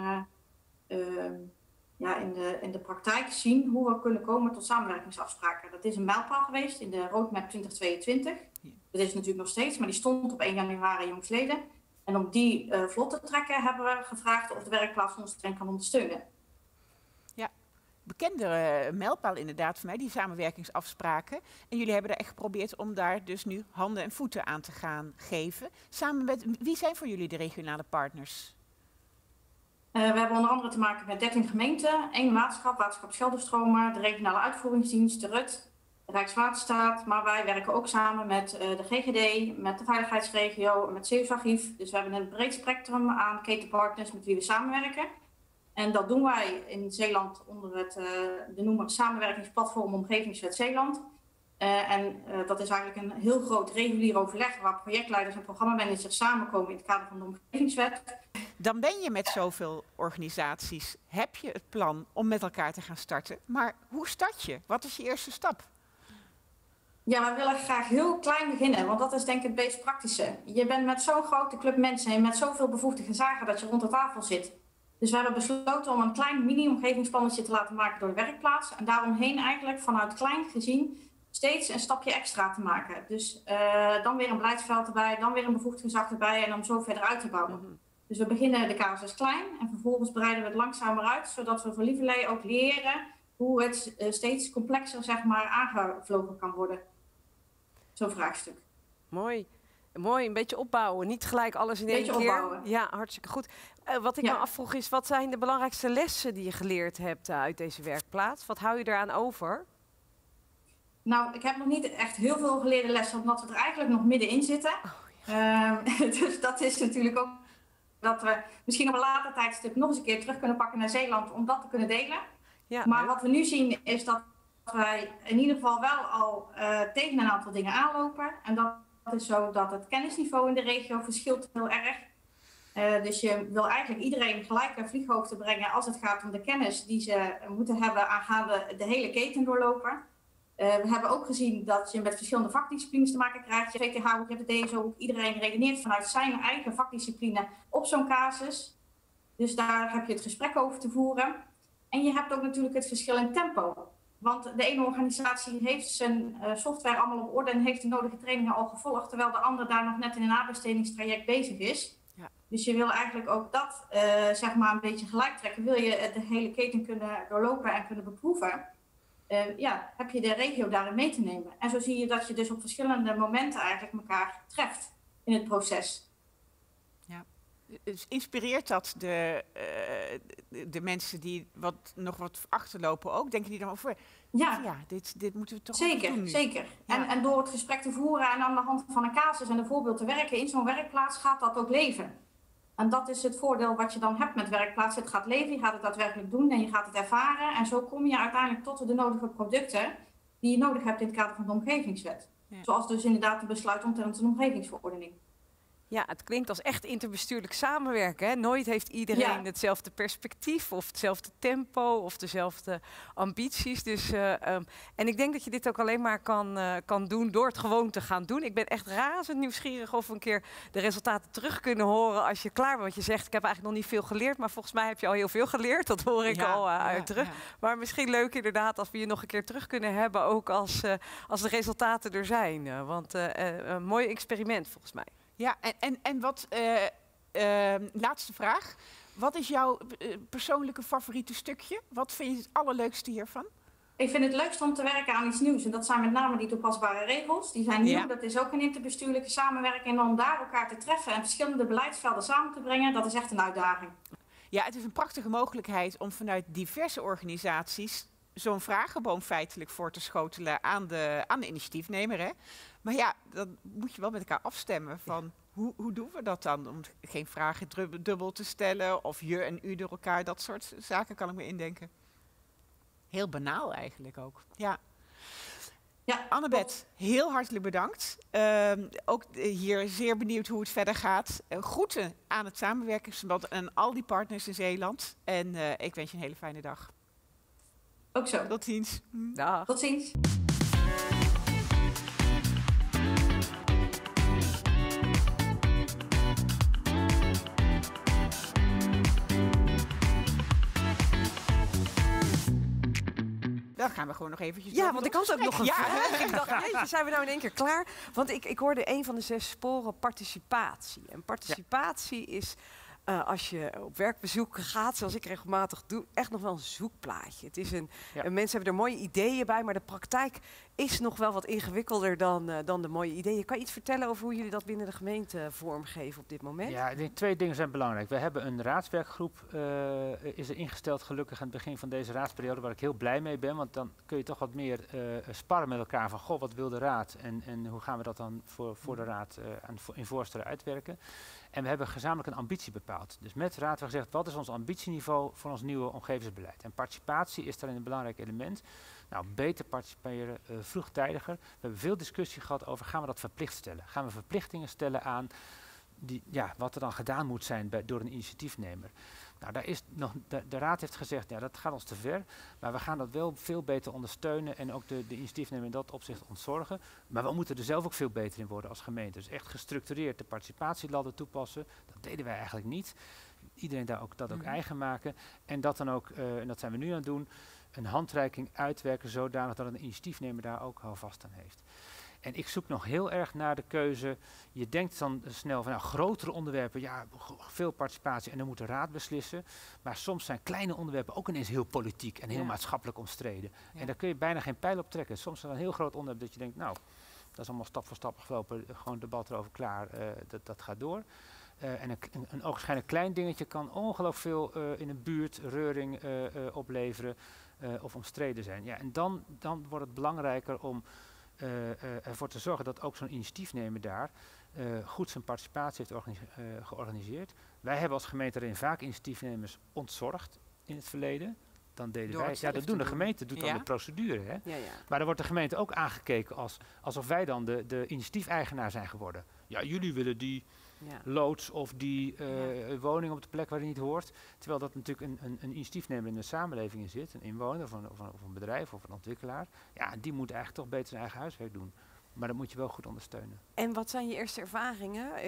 in de praktijk zien hoe we kunnen komen tot samenwerkingsafspraken. Dat is een mijlpaal geweest in de Roadmap 2022. Ja. Dat is natuurlijk nog steeds, maar die stond op 1 januari jongsleden. En om die vlot te trekken hebben we gevraagd of de werkplaats ons erin kan ondersteunen. Ja, bekende mijlpaal inderdaad voor mij, die samenwerkingsafspraken. En jullie hebben er echt geprobeerd om daar dus nu handen en voeten aan te gaan geven. Samen met, wie zijn voor jullie de regionale partners? We hebben onder andere te maken met 13 gemeenten, 1 waterschap Scheldenstromen, de regionale uitvoeringsdienst, de RUT, de Rijkswaterstaat. Maar wij werken ook samen met de GGD, met de veiligheidsregio en met Zeeuws Archief. Dus we hebben een breed spectrum aan ketenpartners met wie we samenwerken. En dat doen wij in Zeeland onder de noemer Samenwerkingsplatform Omgevingswet Zeeland. Dat is eigenlijk een heel groot regulier overleg waar projectleiders en programmamanagers samenkomen in het kader van de Omgevingswet. Dan ben je met zoveel organisaties. Heb je het plan om met elkaar te gaan starten? Maar hoe start je? Wat is je eerste stap? Ja, we willen graag heel klein beginnen, want dat is denk ik het meest praktische. Je bent met zo'n grote club mensen en met zoveel bevoegde gezagen dat je rond de tafel zit. Dus we hebben besloten om een klein mini-omgevingsplannetje te laten maken door de werkplaats. En daaromheen eigenlijk vanuit klein gezien steeds een stapje extra te maken. Dus dan weer een beleidsveld erbij, dan weer een bevoegd gezag erbij en om zo verder uit te bouwen. Dus we beginnen de casus klein en vervolgens breiden we het langzamer uit, zodat we voor Lieverlee ook leren hoe het steeds complexer, zeg maar, aangevlogen kan worden. Zo'n vraagstuk. Mooi. Mooi, een beetje opbouwen. Niet gelijk alles in één keer. Opbouwen. Ja, hartstikke goed. Wat ik me afvroeg is, wat zijn de belangrijkste lessen die je geleerd hebt uit deze werkplaats? Wat hou je eraan over? Nou, ik heb nog niet echt heel veel geleerde lessen, omdat we er eigenlijk nog middenin zitten. Dus dat is natuurlijk ook dat we misschien op een later tijdstip nog eens een keer terug kunnen pakken naar Zeeland om dat te kunnen delen. Ja, maar wat we nu zien is dat wij in ieder geval wel al tegen een aantal dingen aanlopen. En dat is zo dat het kennisniveau in de regio verschilt heel erg. Dus je wil eigenlijk iedereen gelijke vlieghoogte brengen als het gaat om de kennis die ze moeten hebben aangaande de hele keten doorlopen. We hebben ook gezien dat je met verschillende vakdisciplines te maken krijgt. Je VTH, je hebt de DSO, ook iedereen redeneert vanuit zijn eigen vakdiscipline op zo'n casus. Dus daar heb je het gesprek over te voeren. En je hebt ook natuurlijk het verschil in tempo. Want de ene organisatie heeft zijn software allemaal op orde en heeft de nodige trainingen al gevolgd, terwijl de ander daar nog net in een nabestedingstraject bezig is. Ja. Dus je wil eigenlijk ook dat zeg maar een beetje gelijk trekken. Wil je de hele keten kunnen doorlopen en kunnen beproeven, heb je de regio daarin mee te nemen. En zo zie je dat je dus op verschillende momenten eigenlijk elkaar treft in het proces. Ja. Dus inspireert dat de mensen die nog wat achterlopen ook? Denken die dan over, dit moeten we toch doen nu? Zeker. Ja. En door het gesprek te voeren en aan de hand van een casus en een voorbeeld te werken in zo'n werkplaats gaat dat ook leven. En dat is het voordeel wat je dan hebt met werkplaats. Het gaat leven, je gaat het daadwerkelijk doen en je gaat het ervaren. En zo kom je uiteindelijk tot de nodige producten die je nodig hebt in het kader van de omgevingswet. Ja. Zoals dus inderdaad een besluit omtrent een omgevingsverordening. Ja, het klinkt als echt interbestuurlijk samenwerken. Hè? Nooit heeft iedereen hetzelfde perspectief of hetzelfde tempo of dezelfde ambities. Dus, en ik denk dat je dit ook alleen maar kan doen door het gewoon te gaan doen. Ik ben echt razend nieuwsgierig of we een keer de resultaten terug kunnen horen als je klaar bent. Want je zegt, ik heb eigenlijk nog niet veel geleerd, maar volgens mij heb je al heel veel geleerd. Dat hoor ik al uit terug. Ja. Maar misschien leuk inderdaad als we je nog een keer terug kunnen hebben, ook als de resultaten er zijn. Want een mooi experiment volgens mij. Ja, en wat, laatste vraag. Wat is jouw persoonlijke favoriete stukje? Wat vind je het allerleukste hiervan? Ik vind het leukst om te werken aan iets nieuws. En dat zijn met name die toepasbare regels. Die zijn nieuw, ja. Dat is ook een interbestuurlijke samenwerking. En om daar elkaar te treffen en verschillende beleidsvelden samen te brengen, dat is echt een uitdaging. Ja, het is een prachtige mogelijkheid om vanuit diverse organisaties zo'n vragenboom feitelijk voor te schotelen aan de initiatiefnemer. Hè? Maar ja, dan moet je wel met elkaar afstemmen van hoe doen we dat dan? Om geen vragen dubbel te stellen of je en u door elkaar, dat soort zaken kan ik me indenken. Heel banaal eigenlijk ook. Ja. Ja, Annabeth, heel hartelijk bedankt. Ook hier zeer benieuwd hoe het verder gaat. Groeten aan het samenwerkingsverband en al die partners in Zeeland. En ik wens je een hele fijne dag. Ook zo. Tot ziens. Dag. Tot ziens. Dan gaan we gewoon nog eventjes. Ja, want ik had ook nog een vraag. Ik dacht, jeetje, zijn we nou in één keer klaar? Want ik hoorde een van de 6 sporen participatie. En participatie is, als je op werkbezoek gaat, zoals ik regelmatig doe, echt nog wel een zoekplaatje. Het is mensen hebben er mooie ideeën bij, maar de praktijk is nog wel wat ingewikkelder dan de mooie ideeën. Kan je iets vertellen over hoe jullie dat binnen de gemeente vormgeven op dit moment? Ja, ik denk 2 dingen zijn belangrijk. We hebben een raadswerkgroep, is er ingesteld gelukkig aan het begin van deze raadsperiode, waar ik heel blij mee ben. Want dan kun je toch wat meer sparren met elkaar van, goh, wat wil de raad? En hoe gaan we dat dan voor de raad in voorstellen uitwerken? En we hebben gezamenlijk een ambitie bepaald. Dus met de raad hebben we gezegd, wat is ons ambitieniveau voor ons nieuwe omgevingsbeleid? En participatie is daarin een belangrijk element. Nou, beter participeren, vroegtijdiger. We hebben veel discussie gehad over, gaan we dat verplicht stellen? Gaan we verplichtingen stellen aan wat er dan gedaan moet zijn door een initiatiefnemer? Nou, de raad heeft gezegd, ja, dat gaat ons te ver, maar we gaan dat wel veel beter ondersteunen en ook de initiatiefnemer in dat opzicht ontzorgen. Maar we moeten er zelf ook veel beter in worden als gemeente. Dus echt gestructureerd de participatieladder toepassen, dat deden wij eigenlijk niet. Iedereen dat ook eigen maken en dat dan ook, en dat zijn we nu aan het doen, een handreiking uitwerken zodanig dat een initiatiefnemer daar ook houvast aan heeft. En ik zoek nog heel erg naar de keuze. Je denkt dan snel van grotere onderwerpen, ja, veel participatie en dan moet de raad beslissen. Maar soms zijn kleine onderwerpen ook ineens heel politiek en heel maatschappelijk omstreden. Ja. En daar kun je bijna geen pijl op trekken. Soms is een heel groot onderwerp dat je denkt, nou, dat is allemaal stap voor stap gelopen, gewoon debat erover klaar, dat gaat door. En een ogenschijnlijk klein dingetje kan ongelooflijk veel in een buurt reuring opleveren of omstreden zijn. Ja, en dan wordt het belangrijker om ervoor te zorgen dat ook zo'n initiatiefnemer daar goed zijn participatie heeft georganiseerd. Wij hebben als gemeente erin vaak initiatiefnemers ontzorgd in het verleden. Dan deden wij, ja, dat doen de gemeente, doet dan de procedure. Hè? Ja, ja. Maar dan wordt de gemeente ook aangekeken alsof wij dan de initiatiefeigenaar zijn geworden. Ja, jullie willen die loods of die woning op de plek waar die niet hoort. Terwijl dat natuurlijk een initiatiefnemer in de samenleving in zit, een inwoner of een bedrijf of een ontwikkelaar. Ja, die moet eigenlijk toch beter zijn eigen huiswerk doen. Maar dat moet je wel goed ondersteunen. En wat zijn je eerste ervaringen?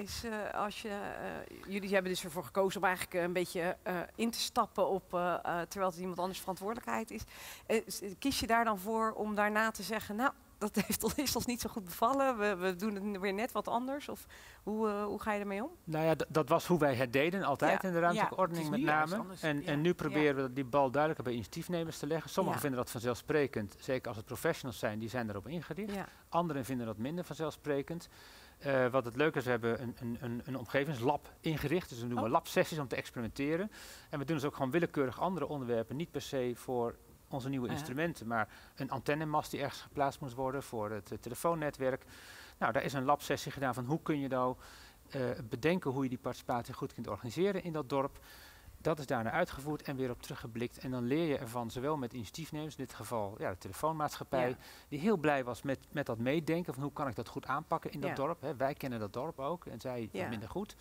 Jullie hebben dus ervoor gekozen om eigenlijk een beetje in te stappen op, terwijl het iemand anders verantwoordelijkheid is. Kies je daar dan voor om daarna te zeggen, nou, dat is ons niet zo goed bevallen, we doen het weer net wat anders? Of hoe ga je ermee om? Nou ja, dat was hoe wij het deden, altijd in de ruimtelijke ordening met name. En nu proberen we die bal duidelijker bij initiatiefnemers te leggen. Sommigen vinden dat vanzelfsprekend, zeker als het professionals zijn, die zijn erop ingericht. Ja. Anderen vinden dat minder vanzelfsprekend. Wat het leuke is, we hebben een omgevingslab ingericht. Dus we doen labsessies om te experimenteren. En we doen dus ook gewoon willekeurig andere onderwerpen, niet per se voor onze nieuwe instrumenten, maar een antennemast die ergens geplaatst moest worden voor het telefoonnetwerk. Nou, daar is een labsessie gedaan van hoe kun je nou bedenken hoe je die participatie goed kunt organiseren in dat dorp. Dat is daarna uitgevoerd en weer op teruggeblikt. En dan leer je ervan, zowel met initiatiefnemers, in dit geval de telefoonmaatschappij, die heel blij was met dat meedenken van hoe kan ik dat goed aanpakken in dat dorp. Hè. Wij kennen dat dorp ook en zij minder goed.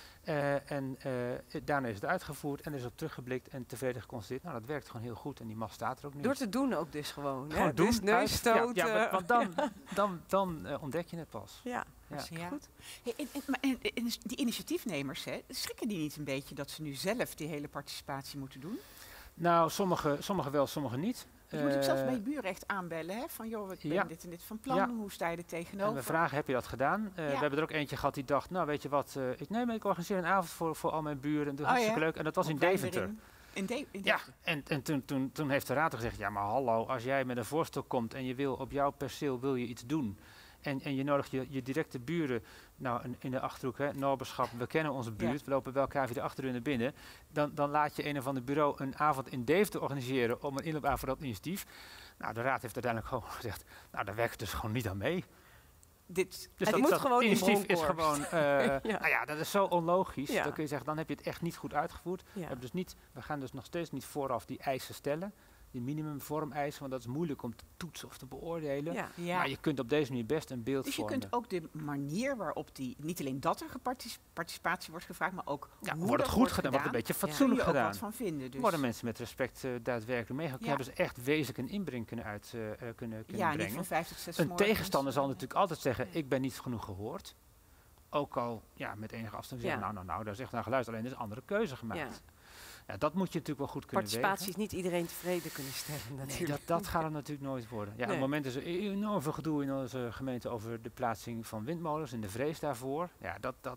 Daarna is het uitgevoerd en er is op teruggeblikt en tevreden geconstateerd. Nou, dat werkt gewoon heel goed en die mast staat er ook nu. Door te doen ook dus gewoon. Gewoon doen, dus neus stoten. Want dan ontdek je het pas. Ja. Goed. Maar die initiatiefnemers, schrikken die niet een beetje dat ze nu zelf die hele participatie moeten doen? Nou, sommigen wel, sommigen niet. Je moet ook zelfs bij je buren echt aanbellen, hè? Van joh, ik ben dit en dit van plan, hoe sta je er tegenover? En we vragen, heb je dat gedaan? We hebben er ook eentje gehad die dacht, nou weet je wat, ik organiseer een avond voor al mijn buren. En dat is hartstikke leuk. En dat was in Deventer. Ja, en toen heeft de raad gezegd, ja maar hallo, als jij met een voorstel komt en je wil op jouw perceel wil je iets doen. En je nodigt je directe buren, nou in de Achterhoek, Noberschap, we kennen onze buurt, we lopen bij elkaar via de achterdeur naar binnen. Dan laat je een of ander bureau een avond in Deventer organiseren om een inloopavond voor dat initiatief. Nou, de raad heeft uiteindelijk gewoon gezegd, nou daar werkt het dus gewoon niet aan mee. Dus het moet gewoon initiatief is gewoon, nou ja, dat is zo onlogisch. Dan kun je zeggen, dan heb je het echt niet goed uitgevoerd. We gaan dus nog steeds niet vooraf die eisen stellen. Die minimumvormeisen, want dat is moeilijk om te toetsen of te beoordelen. Ja. Maar je kunt op deze manier best een beeld vormen. Dus je kunt ook de manier waarop niet alleen dat er participatie wordt gevraagd, maar ook hoe wordt het goed gedaan, wordt een beetje fatsoenlijk gedaan. Kun je ook wat van vinden. Dus. Worden mensen met respect daadwerkelijk meegekomen. Hebben ze echt wezenlijk een inbreng kunnen brengen. Niet van 5 tot 6 een tegenstander zal natuurlijk altijd zeggen, ik ben niet genoeg gehoord. Ook al met enige afstand zeggen, nou, daar zegt naar geluisterd, alleen er is een andere keuze gemaakt. Ja. Ja, dat moet je natuurlijk wel goed kunnen wegen. Participatie is niet iedereen tevreden kunnen stellen natuurlijk. Nee, dat gaat het natuurlijk nooit worden. Ja, op het moment is er enorm veel gedoe in onze gemeente over de plaatsing van windmolens en de vrees daarvoor. Ja,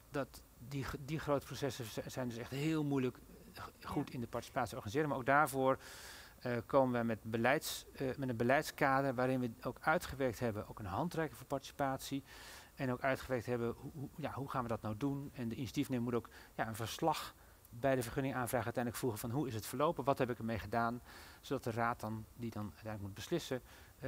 die grote processen zijn dus echt heel moeilijk goed in de participatie te organiseren. Maar ook daarvoor komen wij met een beleidskader waarin we ook uitgewerkt hebben, ook een handreiking voor participatie. En ook uitgewerkt hebben, hoe gaan we dat nou doen? En de initiatiefnemer moet ook een verslag bij de vergunningaanvraag uiteindelijk voegen van hoe is het verlopen, wat heb ik ermee gedaan, zodat de raad die dan uiteindelijk moet beslissen,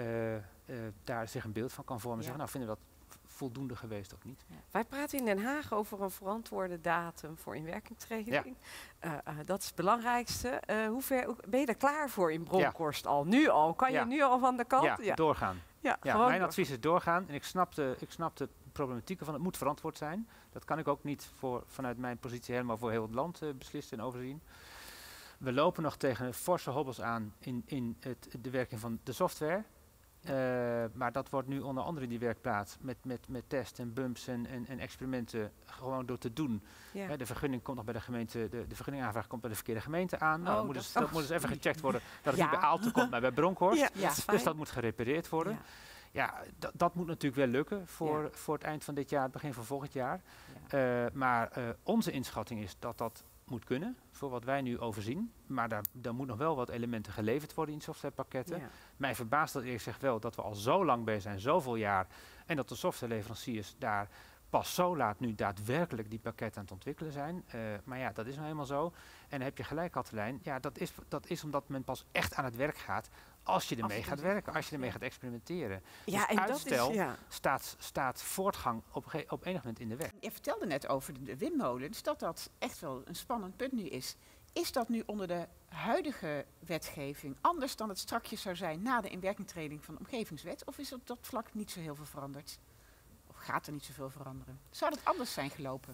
daar zich een beeld van kan vormen en zeggen, nou vinden we dat voldoende geweest of niet. Ja. Wij praten in Den Haag over een verantwoorde datum voor inwerkingtreding. Ja. Dat is het belangrijkste. Hoe ver ben je er klaar voor in Bronkhorst al? Nu al? Kan je nu al van de kant? Ja, doorgaan. Mijn advies is doorgaan en ik snap de problematieken van het moet verantwoord zijn. Dat kan ik ook niet vanuit mijn positie helemaal voor heel het land beslissen en overzien. We lopen nog tegen forse hobbels aan in de werking van de software. Maar dat wordt nu onder andere in die werkplaats met tests en bumps en experimenten gewoon door te doen. Ja. De vergunning komt nog bij de gemeente, de vergunningaanvraag komt bij de verkeerde gemeente aan. Nou, dat moet dus even gecheckt worden dat het niet bij Aalten komt, maar bij Bronkhorst. Dus dat moet gerepareerd worden. Ja. Ja, dat moet natuurlijk wel lukken voor het eind van dit jaar, het begin van volgend jaar. Ja. Maar onze inschatting is dat dat moet kunnen, voor wat wij nu overzien. Maar daar moet nog wel wat elementen geleverd worden in softwarepakketten. Ja. Mij verbaast dat eerlijk gezegd wel dat we al zo lang bezig zijn, zoveel jaar. En dat de softwareleveranciers daar pas zo laat nu daadwerkelijk die pakketten aan het ontwikkelen zijn. Maar ja, dat is nou helemaal zo. En dan heb je gelijk, Katelijn. Ja, dat is omdat men pas echt aan het werk gaat als je ermee gaat werken, als je ermee gaat experimenteren. Ja, dus en uitstel dat is, staat voortgang op enig moment in de weg. Je vertelde net over de windmolens dat echt wel een spannend punt nu is. Is dat nu onder de huidige wetgeving anders dan het strakjes zou zijn na de inwerkingtreding van de omgevingswet? Of is op dat vlak niet zo heel veel veranderd? Of gaat er niet zoveel veranderen? Zou dat anders zijn gelopen?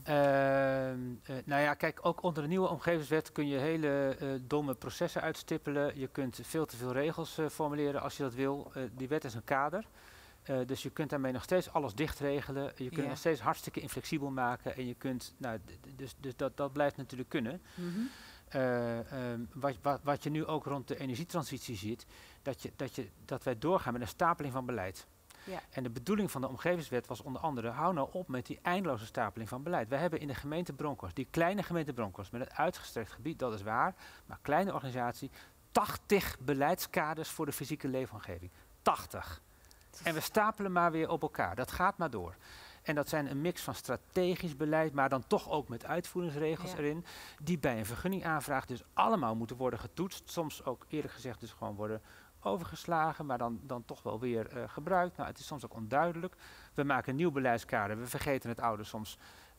Nou ja, kijk, ook onder de nieuwe omgevingswet kun je hele domme processen uitstippelen. Je kunt veel te veel regels formuleren als je dat wil. Die wet is een kader. Dus je kunt daarmee nog steeds alles dicht regelen. Je kunt nog steeds hartstikke inflexibel maken. En je kunt, dus dat blijft natuurlijk kunnen. Mm-hmm. Wat je nu ook rond de energietransitie ziet, dat wij doorgaan met een stapeling van beleid. Ja. En de bedoeling van de omgevingswet was onder andere, hou nou op met die eindeloze stapeling van beleid. Wij hebben in de gemeente Bronkhorst, die kleine gemeente Bronkhorst, met een uitgestrekt gebied, dat is waar, maar kleine organisatie, 80 beleidskaders voor de fysieke leefomgeving. 80. En we stapelen maar weer op elkaar. Dat gaat maar door. En dat zijn een mix van strategisch beleid, maar dan toch ook met uitvoeringsregels erin, die bij een vergunningaanvraag dus allemaal moeten worden getoetst. Soms ook eerlijk gezegd dus gewoon worden overgeslagen, maar dan toch wel weer gebruikt. Nou, het is soms ook onduidelijk. We maken een nieuw beleidskader, we vergeten het oude soms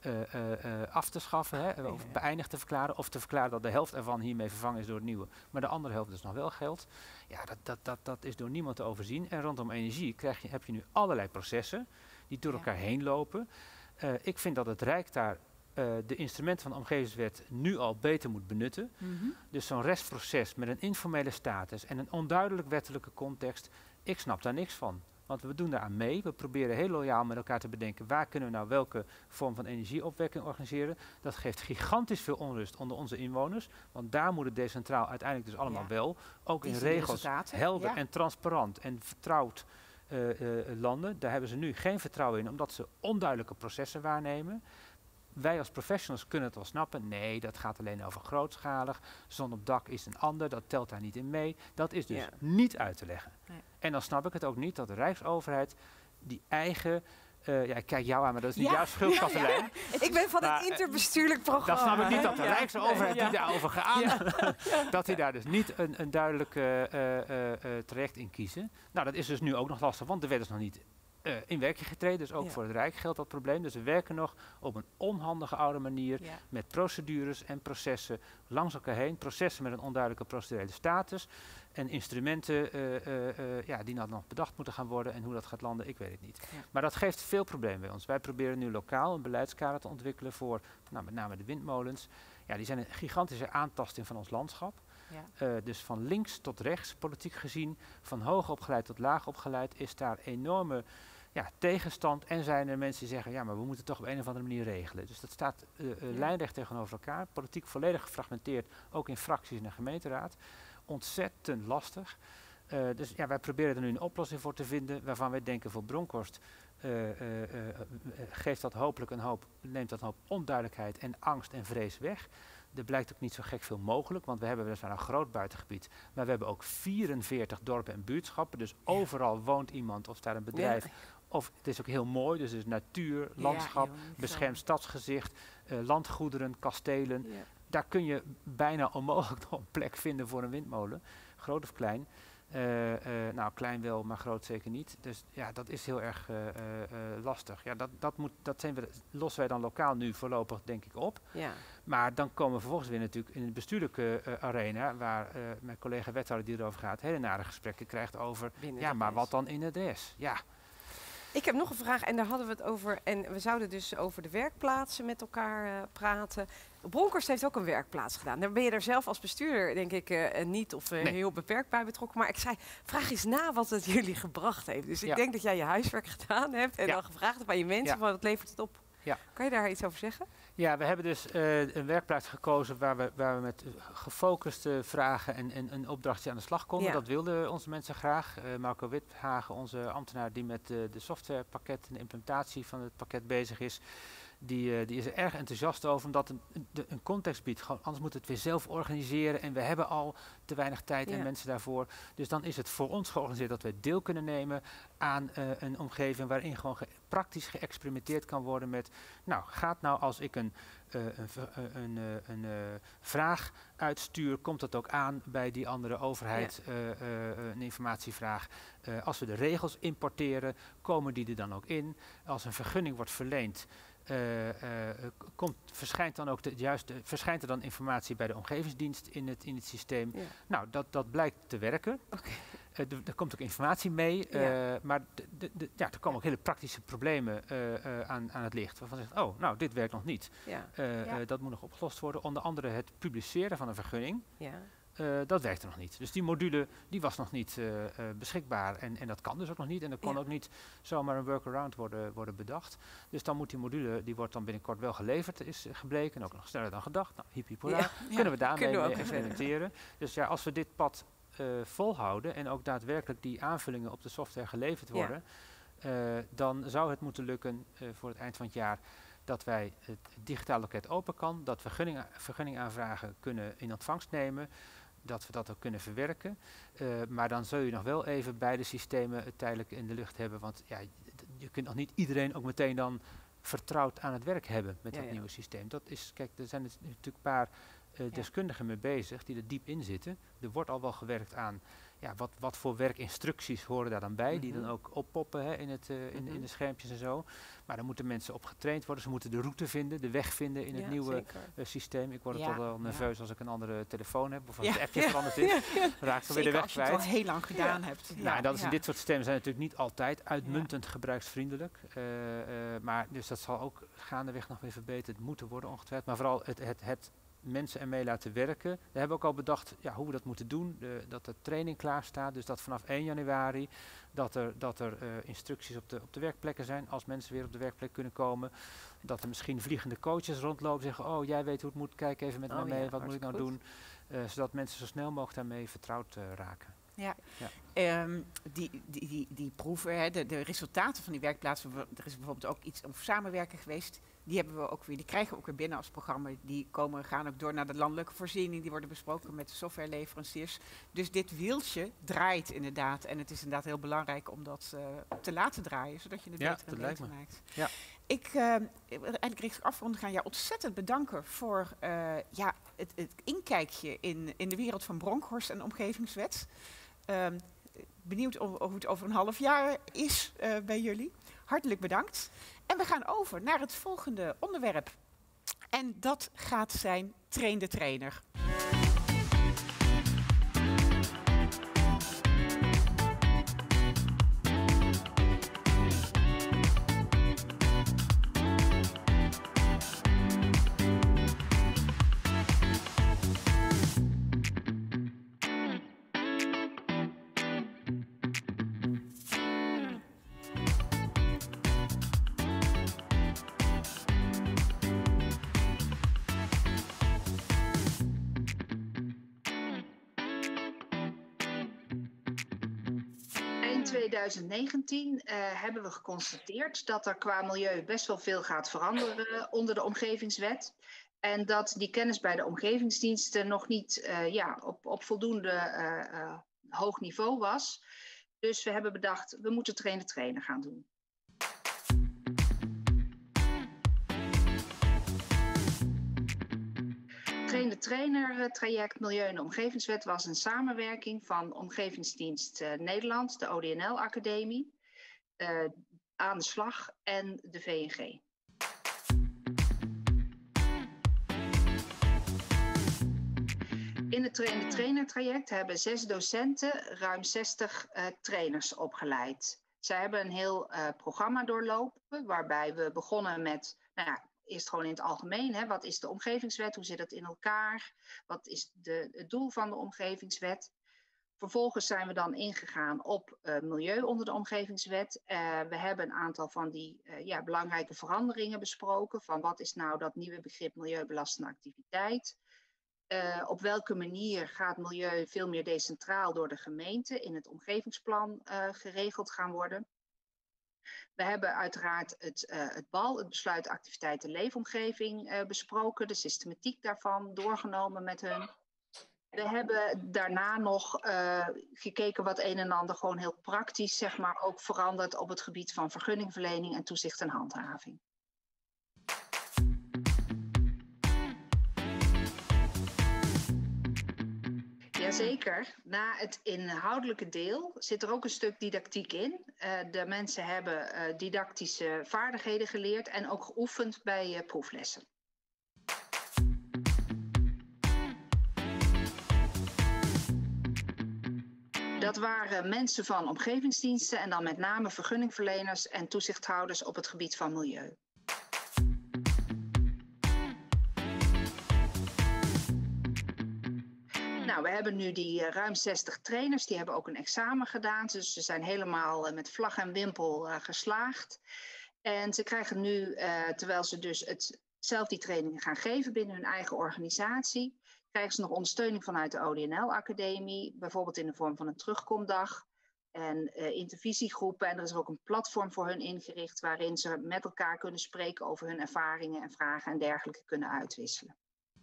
af te schaffen, of beëindigd te verklaren, of te verklaren dat de helft ervan hiermee vervangen is door het nieuwe, maar de andere helft dus nog wel geldt. Ja, dat is door niemand te overzien. En rondom energie heb je nu allerlei processen die door elkaar heen lopen. Ik vind dat het Rijk daar de instrumenten van de omgevingswet nu al beter moet benutten. Mm-hmm. Dus zo'n restproces met een informele status en een onduidelijk wettelijke context, ik snap daar niks van. Want we doen daar aan mee. We proberen heel loyaal met elkaar te bedenken, waar kunnen we nou welke vorm van energieopwekking organiseren. Dat geeft gigantisch veel onrust onder onze inwoners. Want daar moet het decentraal uiteindelijk dus allemaal wel. Ook in regels helder en transparant en vertrouwd landen. Daar hebben ze nu geen vertrouwen in, omdat ze onduidelijke processen waarnemen. Wij als professionals kunnen het wel snappen. Nee, dat gaat alleen over grootschalig. Zon op dak is een ander, dat telt daar niet in mee. Dat is dus niet uit te leggen. Nee. En dan snap ik het ook niet dat de Rijksoverheid die eigen... ik kijk jou aan, maar dat is niet jouw schuld, Katelijn. Ik ben van het interbestuurlijk programma. Dan snap ik niet dat de Rijksoverheid die daarover gaat, dat die daar dus niet een duidelijk traject in kiezen. Nou, dat is dus nu ook nog lastig, want de wet is nog niet in werking getreden. Dus ook voor het Rijk geldt dat probleem. Dus we werken nog op een onhandige oude manier met procedures en processen langs elkaar heen. Processen met een onduidelijke procedurele status. En instrumenten die nou nog bedacht moeten gaan worden. En hoe dat gaat landen, ik weet het niet. Ja. Maar dat geeft veel problemen bij ons. Wij proberen nu lokaal een beleidskader te ontwikkelen voor met name de windmolens. Ja, die zijn een gigantische aantasting van ons landschap. Ja. Dus van links tot rechts, politiek gezien, van hoog opgeleid tot laag opgeleid, is daar enorme tegenstand. En zijn er mensen die zeggen, ja, maar we moeten het toch op een of andere manier regelen. Dus dat staat lijnrecht tegenover elkaar. Politiek volledig gefragmenteerd, ook in fracties in de gemeenteraad. Ontzettend lastig. Dus wij proberen er nu een oplossing voor te vinden, waarvan wij denken voor Bronkhorst geeft dat hopelijk neemt dat een hoop onduidelijkheid en angst en vrees weg. Er blijkt ook niet zo gek veel mogelijk, want we hebben weliswaar een groot buitengebied, maar we hebben ook 44 dorpen en buurtschappen, dus overal woont iemand of staat een bedrijf. Ja. Of het is ook heel mooi, dus het is natuur, landschap, beschermd stadsgezicht, landgoederen, kastelen. Ja. Daar kun je bijna onmogelijk nog een plek vinden voor een windmolen, groot of klein. Klein wel, maar groot zeker niet. Dus ja, dat is heel erg lastig. Ja, lossen wij dan lokaal nu voorlopig denk ik op. Ja. Maar dan komen we vervolgens weer natuurlijk in de bestuurlijke arena, waar mijn collega wethouder die erover gaat, hele nare gesprekken krijgt over, maar wat dan in het DS? Ja. Ik heb nog een vraag en daar hadden we het over. En we zouden dus over de werkplaatsen met elkaar praten. Bronkhorst heeft ook een werkplaats gedaan. Daar ben je er zelf als bestuurder denk ik niet of heel beperkt bij betrokken. Maar ik zei, vraag eens na wat het jullie gebracht heeft. Dus ik denk dat jij je huiswerk gedaan hebt en dan gevraagd hebt aan je mensen van wat levert het op. Ja. Kan je daar iets over zeggen? Ja, we hebben dus een werkplaats gekozen waar we met gefocuste vragen en een opdrachtje aan de slag konden. Ja. Dat wilden onze mensen graag. Marco Withagen, onze ambtenaar die met de softwarepakket en de implementatie van het pakket bezig is, die is er erg enthousiast over, omdat een context biedt. Gewoon, anders moeten we het weer zelf organiseren en we hebben al te weinig tijd en mensen daarvoor. Dus dan is het voor ons georganiseerd dat we deel kunnen nemen aan een omgeving waarin gewoon praktisch geëxperimenteerd kan worden met, nou, gaat nou als ik een vraag uitstuur, komt dat ook aan bij die andere overheid, een informatievraag. Als we de regels importeren, komen die er dan ook in. Als een vergunning wordt verleend, verschijnt er dan informatie bij de omgevingsdienst in het systeem. Ja. Nou, dat blijkt te werken. Okay. Er komt ook informatie mee, maar er komen ook hele praktische problemen aan het licht. Waarvan je zegt, oh, nou, dit werkt nog niet. Ja. Dat moet nog opgelost worden. Onder andere het publiceren van een vergunning. Ja. Dat werkte nog niet. Dus die module die was nog niet beschikbaar en dat kan dus ook nog niet. En er kon ook niet zomaar een workaround worden bedacht. Dus dan moet die module, die wordt dan binnenkort wel geleverd, is gebleken. En ook nog sneller dan gedacht. Nou, hiep hoera. Kunnen we daarmee experimenteren. Dus ja, als we dit pad volhouden en ook daadwerkelijk die aanvullingen op de software geleverd worden, dan zou het moeten lukken voor het eind van het jaar dat wij het digitaal loket open kan, dat we vergunningaanvragen kunnen in ontvangst nemen, dat we dat ook kunnen verwerken. Maar dan zul je nog wel even beide systemen tijdelijk in de lucht hebben, want ja, je kunt nog niet iedereen ook meteen dan vertrouwd aan het werk hebben met dat nieuwe systeem. Dat is, kijk, er zijn natuurlijk een paar deskundigen mee bezig die er diep in zitten. Er wordt al wel gewerkt aan wat voor werkinstructies horen daar dan bij, die dan ook oppoppen in de schermpjes en zo. Maar dan moeten mensen op getraind worden. Ze moeten de route vinden, de weg vinden in het nieuwe systeem. Ik word al wel nerveus als ik een andere telefoon heb of als het appje veranderd is. Dan raak ik weer de weg kwijt. Als je het al heel lang gedaan hebt. Nou, en dat is in dit soort systemen zijn natuurlijk niet altijd uitmuntend gebruiksvriendelijk. Maar dus dat zal ook gaandeweg nog weer verbeterd moeten worden ongetwijfeld. Maar vooral het mensen ermee laten werken. We hebben ook al bedacht hoe we dat moeten doen. Dat de training klaar staat. Dus dat vanaf 1 januari dat er instructies op de werkplekken zijn. Als mensen weer op de werkplek kunnen komen. Dat er misschien vliegende coaches rondlopen. Zeggen, oh, jij weet hoe het moet. Kijk even met mij mee. Wat moet ik nou doen? Zodat mensen zo snel mogelijk daarmee vertrouwd raken. Ja. Die proeven, de resultaten van die werkplaatsen. Er is bijvoorbeeld ook iets over samenwerken geweest. Die krijgen we ook weer binnen als programma. Die gaan ook door naar de landelijke voorziening. Die worden besproken met de softwareleveranciers. Dus dit wieltje draait inderdaad. En het is inderdaad heel belangrijk om dat te laten draaien. Zodat je het beter en beter maakt. Ja. Eigenlijk richting afronding gaan jou ontzettend bedanken voor het inkijkje in de wereld van Bronkhorst en omgevingswet. Benieuwd hoe het over een half jaar is bij jullie. Hartelijk bedankt. En we gaan over naar het volgende onderwerp. En dat gaat zijn Train de Trainer. In 2019 hebben we geconstateerd dat er qua milieu best wel veel gaat veranderen onder de omgevingswet. En dat die kennis bij de omgevingsdiensten nog niet op voldoende hoog niveau was. Dus we hebben bedacht, we moeten Train de Trainer gaan doen. Train de Trainer traject Milieu en Omgevingswet was een samenwerking van Omgevingsdienst Nederland, de ODNL Academie, Aan de Slag en de VNG. In het Train de Trainer traject hebben 6 docenten ruim 60 trainers opgeleid. Zij hebben een heel programma doorlopen waarbij we begonnen met eerst gewoon in het algemeen. Hè, wat is de omgevingswet? Hoe zit het in elkaar? Wat is het doel van de omgevingswet? Vervolgens zijn we dan ingegaan op milieu onder de omgevingswet. We hebben een aantal van die belangrijke veranderingen besproken. Van wat is nou dat nieuwe begrip milieubelastende activiteit? Op welke manier gaat milieu veel meer decentraal door de gemeente in het omgevingsplan geregeld gaan worden? We hebben uiteraard het BAL, het besluit activiteiten leefomgeving, besproken. De systematiek daarvan doorgenomen met hun. We hebben daarna nog gekeken wat een en ander gewoon heel praktisch, zeg maar, ook veranderd op het gebied van vergunningverlening en toezicht en handhaving. Jazeker. Na het inhoudelijke deel zit er ook een stuk didactiek in. De mensen hebben didactische vaardigheden geleerd en ook geoefend bij proeflessen. Dat waren mensen van omgevingsdiensten en dan met name vergunningverleners en toezichthouders op het gebied van milieu. Nou, we hebben nu die ruim 60 trainers, die hebben ook een examen gedaan. Dus ze zijn helemaal met vlag en wimpel geslaagd. En ze krijgen nu, terwijl ze dus zelf die trainingen gaan geven binnen hun eigen organisatie, krijgen ze nog ondersteuning vanuit de ODNL-academie, bijvoorbeeld in de vorm van een terugkomdag en intervisiegroepen. En er is ook een platform voor hun ingericht waarin ze met elkaar kunnen spreken over hun ervaringen en vragen en dergelijke kunnen uitwisselen.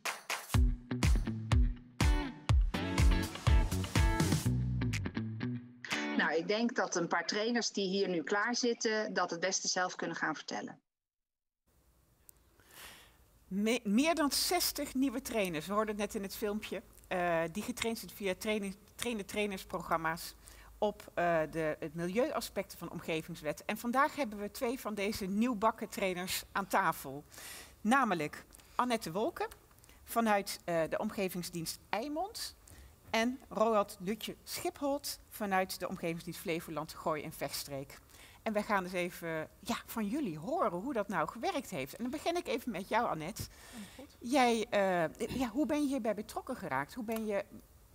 Nou, ik denk dat een paar trainers die hier nu klaar zitten, dat het beste zelf kunnen gaan vertellen. Meer dan 60 nieuwe trainers, we hoorden het net in het filmpje, die getraind zijn via trainersprogramma's op het milieuaspecten van omgevingswet. En vandaag hebben we 2 van deze nieuwbakken trainers aan tafel. Namelijk Annette Wolken vanuit de omgevingsdienst Eimond en Roald Lutje Schipholt vanuit de omgevingsdienst Flevoland, Gooi en Vechtstreek. En wij gaan dus even van jullie horen hoe dat nou gewerkt heeft. En dan begin ik even met jou, Annette. Jij, hoe ben je hierbij betrokken geraakt? Hoe ben je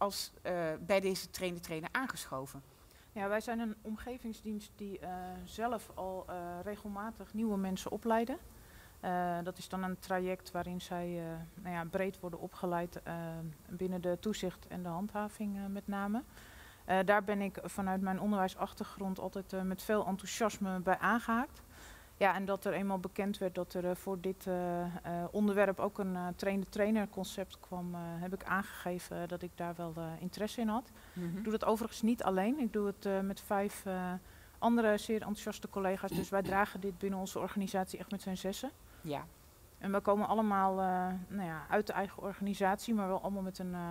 bij deze trainer aangeschoven? Ja, wij zijn een omgevingsdienst die zelf al regelmatig nieuwe mensen opleiden. Dat is dan een traject waarin zij breed worden opgeleid binnen de toezicht en de handhaving met name. Daar ben ik vanuit mijn onderwijsachtergrond altijd met veel enthousiasme bij aangehaakt. Ja, en dat er eenmaal bekend werd dat er voor dit onderwerp ook een trainer-trainer concept kwam, heb ik aangegeven dat ik daar wel interesse in had. Ik doe dat overigens niet alleen. Ik doe het met 5 andere zeer enthousiaste collega's. Dus wij dragen dit binnen onze organisatie echt met z'n 6. Ja. En we komen allemaal uit de eigen organisatie, maar wel allemaal met een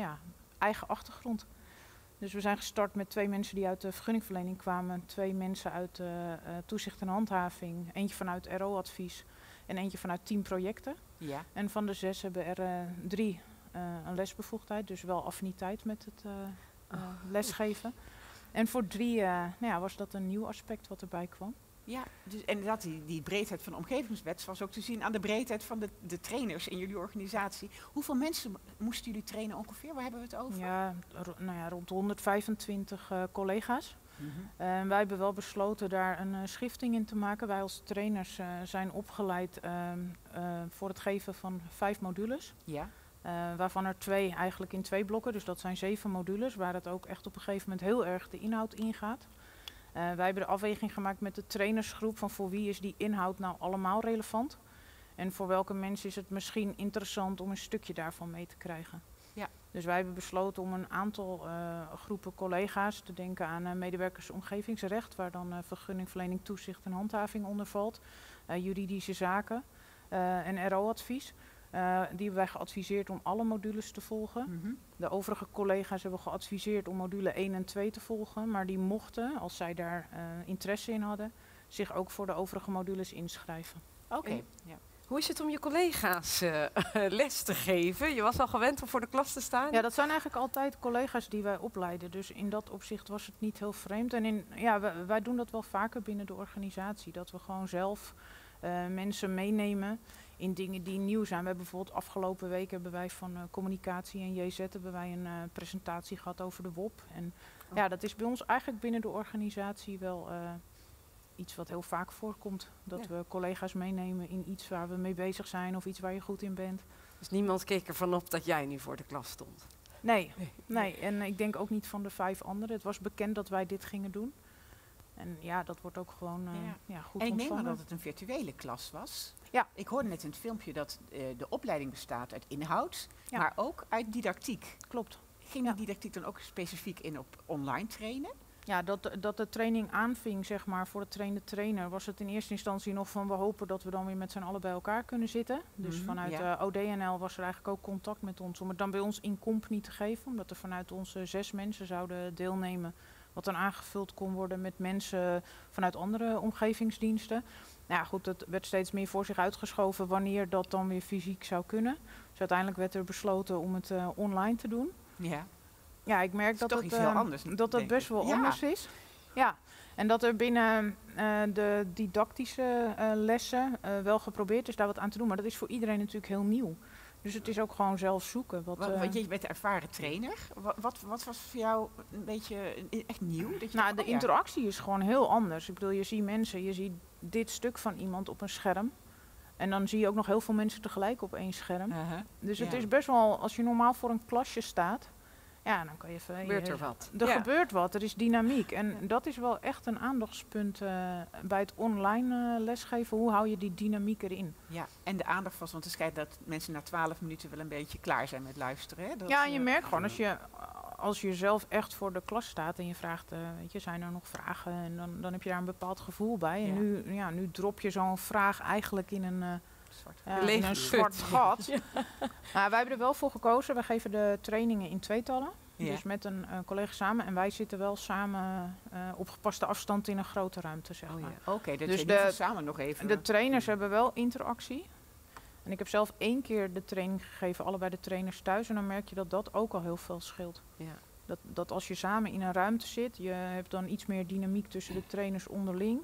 eigen achtergrond. Dus we zijn gestart met 2 mensen die uit de vergunningverlening kwamen, 2 mensen uit toezicht en handhaving, eentje vanuit RO-advies en eentje vanuit teamprojecten. Ja. En van de 6 hebben er 3 een lesbevoegdheid, dus wel affiniteit met het lesgeven. En voor 3 was dat een nieuw aspect wat erbij kwam. Ja, dus inderdaad, die breedheid van de omgevingswet was ook te zien aan de breedheid van de trainers in jullie organisatie. Hoeveel mensen moesten jullie trainen ongeveer? Waar hebben we het over? Ja, rond 125 collega's. Wij hebben wel besloten daar een schifting in te maken. Wij als trainers zijn opgeleid voor het geven van 5 modules. Ja. Waarvan er 2 eigenlijk in 2 blokken, dus dat zijn 7 modules, waar het ook echt op een gegeven moment heel erg de inhoud ingaat. Wij hebben de afweging gemaakt met de trainersgroep van voor wie is die inhoud nou allemaal relevant. En voor welke mensen is het misschien interessant om een stukje daarvan mee te krijgen. Ja. Dus wij hebben besloten om een aantal groepen collega's te denken aan medewerkers omgevingsrecht, waar dan vergunningverlening, toezicht en handhaving onder valt. Juridische zaken en RO-advies. Die hebben wij geadviseerd om alle modules te volgen. De overige collega's hebben geadviseerd om module 1 en 2 te volgen. Maar die mochten, als zij daar interesse in hadden, zich ook voor de overige modules inschrijven. Oké. Ja. Hoe is het om je collega's les te geven? Je was al gewend om voor de klas te staan. Ja, dat zijn eigenlijk altijd collega's die wij opleiden. Dus in dat opzicht was het niet heel vreemd. En wij doen dat wel vaker binnen de organisatie. Dat we gewoon zelf mensen meenemen in dingen die nieuw zijn. We hebben bijvoorbeeld afgelopen week hebben wij van communicatie en JZ hebben wij een presentatie gehad over de WOP. En ja, dat is bij ons eigenlijk binnen de organisatie wel iets wat heel vaak voorkomt. Dat we collega's meenemen in iets waar we mee bezig zijn of iets waar je goed in bent. Dus niemand keek ervan op dat jij nu voor de klas stond? Nee. En ik denk ook niet van de 5 anderen. Het was bekend dat wij dit gingen doen. En ja, dat wordt ook gewoon goed En ik neem ontvangen. aan dat het een virtuele klas was. Ja. Ik hoorde net in het filmpje dat de opleiding bestaat uit inhoud, Ja. maar ook uit didactiek. Klopt. Ging die didactiek dan ook specifiek in op online trainen? Ja, dat de training aanving, zeg maar, voor de trainer, was het in eerste instantie nog van we hopen dat we dan weer met z'n allen bij elkaar kunnen zitten. Dus vanuit ODNL was er eigenlijk ook contact met ons om het dan bij ons in company te geven. Omdat er vanuit onze 6 mensen zouden deelnemen, wat dan aangevuld kon worden met mensen vanuit andere omgevingsdiensten. Nou ja, goed, het werd steeds meer voor zich uitgeschoven wanneer dat dan weer fysiek zou kunnen. Dus uiteindelijk werd er besloten om het online te doen. Ja. Ja, ik merk dat toch iets heel anders, dat denk het best ik. wel Ja. anders is. Ja, en dat er binnen de didactische lessen wel geprobeerd is daar wat aan te doen. Maar dat is voor iedereen natuurlijk heel nieuw. Dus het is ook gewoon zelf zoeken. Want je bent de ervaren trainer. Wat was voor jou een beetje echt nieuw? Dat je Nou, dacht, de interactie is gewoon heel anders. Ik bedoel, je ziet mensen, je ziet dit stuk van iemand op een scherm. En dan zie je ook nog heel veel mensen tegelijk op één scherm. Dus het is best wel, als je normaal voor een klasje staat, ja, dan kan je even... Gebeurt er wat? Er gebeurt wat, er is dynamiek. En dat is wel echt een aandachtspunt bij het online lesgeven. Hoe hou je die dynamiek erin? Ja, en de aandacht was, want het schijnt dat mensen na 12 minuten wel een beetje klaar zijn met luisteren. Hè? Dat, Ja, en je merkt gewoon, als je zelf echt voor de klas staat en je vraagt, weet je, zijn er nog vragen? En dan heb je daar een bepaald gevoel bij. En nu drop je zo'n vraag eigenlijk in een... in een zwart gat. Ja. Nou, wij hebben er wel voor gekozen. Wij geven de trainingen in tweetallen. Ja. Dus met een collega samen. En wij zitten wel samen op gepaste afstand in een grote ruimte, zeg maar. Ja. Oké, dus samen nog even. De trainers hebben wel interactie. En ik heb zelf 1 keer de training gegeven, allebei de trainers thuis. En dan merk je dat dat ook al heel veel scheelt. Ja. Dat als je samen in een ruimte zit, je hebt dan iets meer dynamiek tussen de trainers onderling.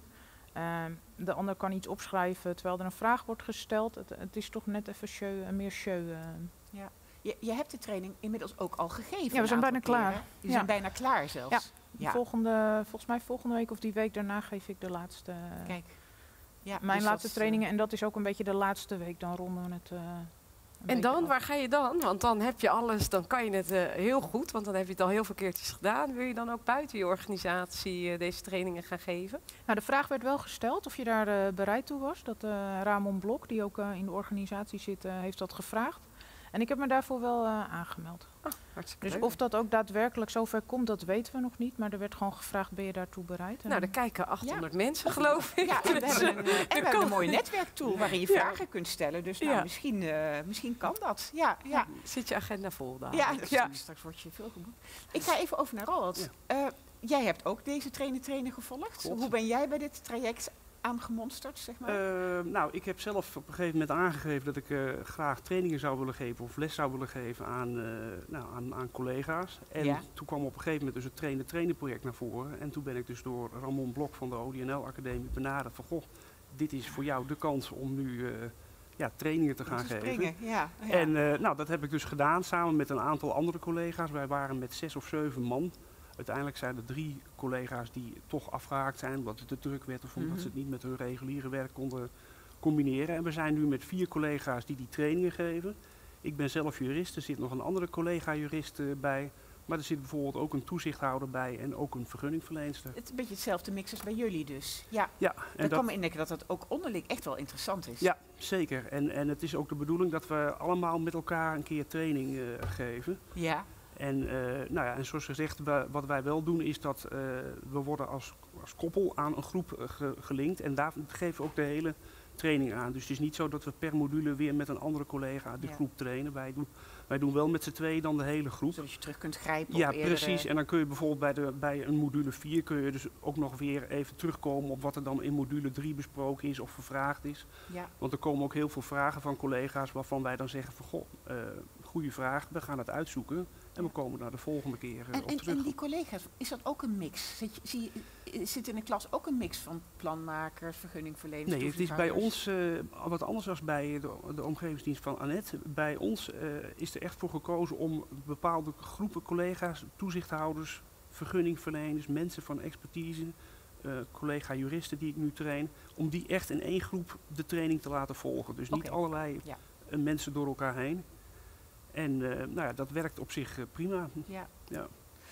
De ander kan iets opschrijven terwijl er een vraag wordt gesteld. Het is toch net even meer show. Ja. Je hebt de training inmiddels ook al gegeven. Ja, we zijn bijna klaar. We zijn bijna klaar zelfs. Ja. Volgens mij volgende week of die week daarna geef ik de laatste. Kijk. Ja, mijn dus laatste trainingen. En dat is ook een beetje de laatste week. Dan ronden we het. En dan, waar ga je dan? Want dan heb je alles, dan kan je het heel goed. Want dan heb je het al heel veel keertjes gedaan. Wil je dan ook buiten je organisatie deze trainingen gaan geven? Nou, de vraag werd wel gesteld of je daar bereid toe was. Dat Ramon Blok, die ook in de organisatie zit, heeft dat gevraagd. En ik heb me daarvoor wel aangemeld. Hartstikke dus leuk. of dat ook daadwerkelijk zover komt, dat weten we nog niet. Maar er werd gewoon gevraagd, ben je daartoe bereid? Nou, er kijken 800 mensen, geloof ik. Ja, en we hebben een mooie netwerktool waarin je vragen kunt stellen. Dus nou, misschien kan dat. Ja. Zit je agenda vol daar? Ja, straks word je veel geboekt. Ik ga even over naar Roald. Ja. Jij hebt ook deze trainer gevolgd. Klopt. Hoe ben jij bij dit traject aangemonsterd, zeg maar? Nou, ik heb zelf op een gegeven moment aangegeven dat ik graag trainingen zou willen geven of les zou willen geven aan collega's. En toen kwam op een gegeven moment dus het trainen project naar voren. En toen ben ik dus door Ramon Blok van de ODNL Academie benaderd van, goh, dit is voor jou de kans om nu trainingen te gaan geven. Ja. En dat heb ik dus gedaan samen met een aantal andere collega's. Wij waren met 6 of 7 man. Uiteindelijk zijn er 3 collega's die toch afgehaakt zijn omdat het te druk werd of omdat ze het niet met hun reguliere werk konden combineren. En we zijn nu met 4 collega's die trainingen geven. Ik ben zelf jurist, er zit nog een andere collega-jurist bij. Maar er zit bijvoorbeeld ook een toezichthouder bij en ook een vergunningverleenster. Het is een beetje hetzelfde mix als bij jullie dus. Ja, en dat kan me indenken dat het ook onderling echt wel interessant is. Ja, zeker. En het is ook de bedoeling dat we allemaal met elkaar een keer training geven. Ja. En, en zoals gezegd, wat wij wel doen is dat we worden als koppel aan een groep gelinkt. En daar geven we ook de hele training aan. Dus het is niet zo dat we per module weer met een andere collega de groep trainen. Wij doen wel met z'n tweeën dan de hele groep. Zodat je terug kunt grijpen. Ja, precies. En dan kun je bijvoorbeeld bij een module 4 kun je dus ook nog weer even terugkomen op wat er dan in module 3 besproken is of gevraagd is. Ja. Want er komen ook heel veel vragen van collega's waarvan wij dan zeggen van goh, goede vraag, we gaan het uitzoeken. En we komen daar de volgende keer op terug. En die collega's, is dat ook een mix? zit in de klas ook een mix van planmakers, vergunningverleners? Nee, het is bij toezichthouders? ons wat anders dan bij de omgevingsdienst van Annette. Bij ons is er echt voor gekozen om bepaalde groepen collega's, toezichthouders, vergunningverleners, mensen van expertise, collega-juristen die ik nu train, om die echt in één groep de training te laten volgen. Dus niet allerlei mensen door elkaar heen. En dat werkt op zich prima. Ja. Ja.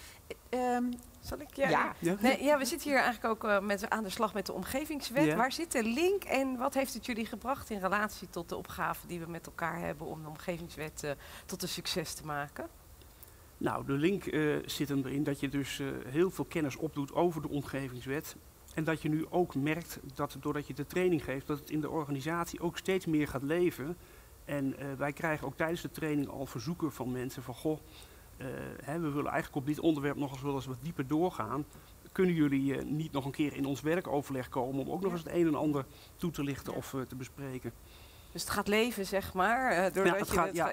Zal ik? Nee, we zitten hier eigenlijk ook aan de slag met de omgevingswet. Ja. Waar zit de link en wat heeft het jullie gebracht in relatie tot de opgave die we met elkaar hebben om de omgevingswet tot een succes te maken? Nou, de link zit erin dat je dus heel veel kennis opdoet over de omgevingswet. En dat je nu ook merkt dat doordat je de training geeft, dat het in de organisatie ook steeds meer gaat leven. En wij krijgen ook tijdens de training al verzoeken van mensen van goh, we willen eigenlijk op dit onderwerp nog wel eens wat dieper doorgaan. Kunnen jullie niet nog een keer in ons werkoverleg komen om ook nog eens het een en ander toe te lichten of te bespreken? Dus het gaat leven, zeg maar, doordat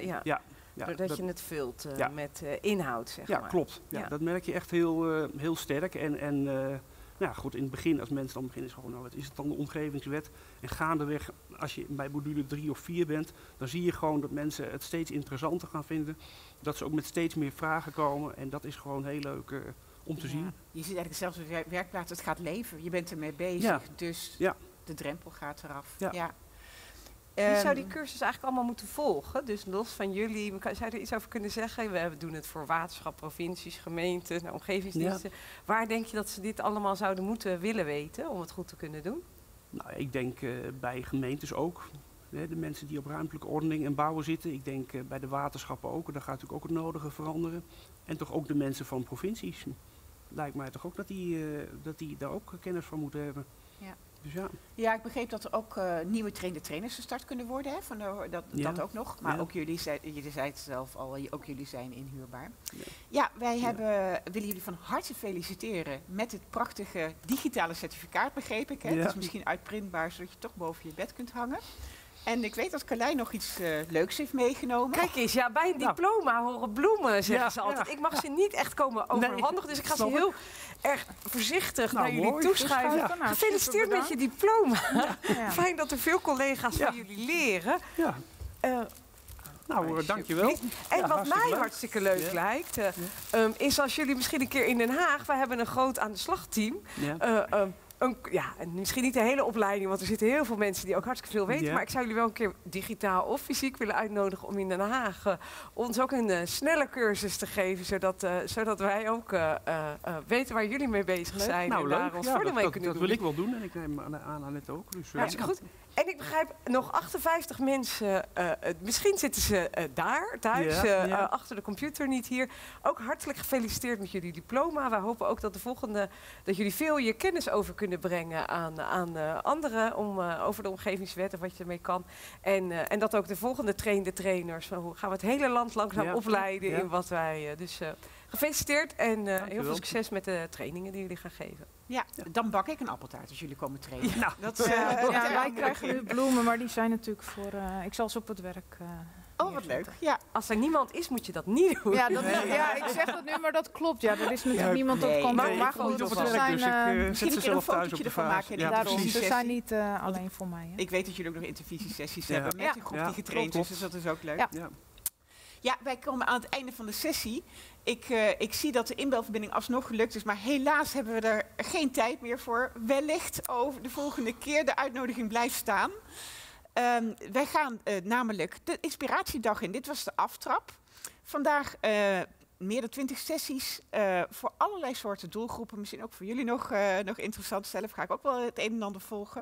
je het vult Ja. met inhoud, zeg maar. Ja, klopt. Ja, dat merk je echt heel sterk. En goed, in het begin, als mensen dan beginnen, is gewoon, nou, wat is het dan, de omgevingswet? En gaandeweg, als je bij module 3 of 4 bent, dan zie je gewoon dat mensen het steeds interessanter gaan vinden. Dat ze ook met steeds meer vragen komen. En dat is gewoon heel leuk om te zien. Je ziet eigenlijk zelfs op de werkplaats, het gaat leven. Je bent ermee bezig, dus de drempel gaat eraf. Ja. Wie zou die cursus eigenlijk allemaal moeten volgen? Dus los van jullie, zou je er iets over kunnen zeggen? We doen het voor waterschap, provincies, gemeenten, omgevingsdiensten. Ja. Waar denk je dat ze dit allemaal zouden moeten willen weten om het goed te kunnen doen? Nou, ik denk bij gemeentes ook. De mensen die op ruimtelijke ordening en bouwen zitten. Ik denk bij de waterschappen ook. Daar gaat natuurlijk ook het nodige veranderen. En toch ook de mensen van provincies. Lijkt mij toch ook dat die daar ook kennis van moeten hebben. Ja. Dus ja, ik begreep dat er ook nieuwe trainers gestart kunnen worden. Hè? Dat ook nog. Maar ook jullie zei het zelf al, ook jullie zijn inhuurbaar. Ja, wij willen jullie van harte feliciteren met het prachtige digitale certificaat, begreep ik. Hè? Het is misschien uitprintbaar, zodat je toch boven je bed kunt hangen. En ik weet dat Carlijn nog iets leuks heeft meegenomen. Kijk eens, bij een diploma horen bloemen, zeggen ze altijd. Ik mag ze niet echt komen overhandigen, dus ik ga ze heel erg voorzichtig naar jullie toeschuiven. Gefeliciteerd met je diploma. Fijn dat er veel collega's van jullie leren. Dankjewel. En wat mij hartstikke leuk lijkt, is als jullie misschien een keer in Den Haag, wij hebben een groot aan de slag team. En misschien niet de hele opleiding, want er zitten heel veel mensen die ook hartstikke veel weten. Maar ik zou jullie wel een keer digitaal of fysiek willen uitnodigen om in Den Haag ons ook een snelle cursus te geven. Zodat wij ook weten waar jullie mee bezig zijn. Nou, en leuk. daar ons voordeel mee kunnen doen. Dat wil ik wel doen en ik neem aan Annette ook. Dus, hartstikke goed. En ik begrijp nog 58 mensen, misschien zitten ze daar thuis, achter de computer, niet hier. Ook hartelijk gefeliciteerd met jullie diploma. Wij hopen ook dat dat jullie veel je kennis over kunnen brengen aan anderen over de omgevingswet en wat je ermee kan. En dat ook de volgende trainers, van hoe gaan we het hele land langzaam opleiden in wat wij... Dus gefeliciteerd en heel veel succes met de trainingen die jullie gaan geven. Ja, dan bak ik een appeltaart als jullie komen trainen. Nou, wij krijgen nu bloemen, maar die zijn natuurlijk voor... ik zal ze op het werk wat leuk. Ja. Als er niemand is, moet je dat niet doen. Ja, ik zeg dat nu, maar dat klopt. Ja, er is natuurlijk niemand op kantoor. Maar goed, op het werk, dus ik zet ze zelf thuis op de vaas. Ze zijn niet alleen voor mij. Ik weet dat jullie ook nog intervisiesessies hebben met een groep die getraind is, dus dat is ook leuk. Ja, wij komen aan het einde van de sessie. Ik zie dat de inbelverbinding alsnog gelukt is, maar helaas hebben we er geen tijd meer voor. Wellicht over de volgende keer. De uitnodiging blijft staan. Wij gaan namelijk de inspiratiedag in. Dit was de aftrap. Vandaag meer dan 20 sessies voor allerlei soorten doelgroepen. Misschien ook voor jullie nog interessant. Zelf ga ik ook wel het een en ander volgen.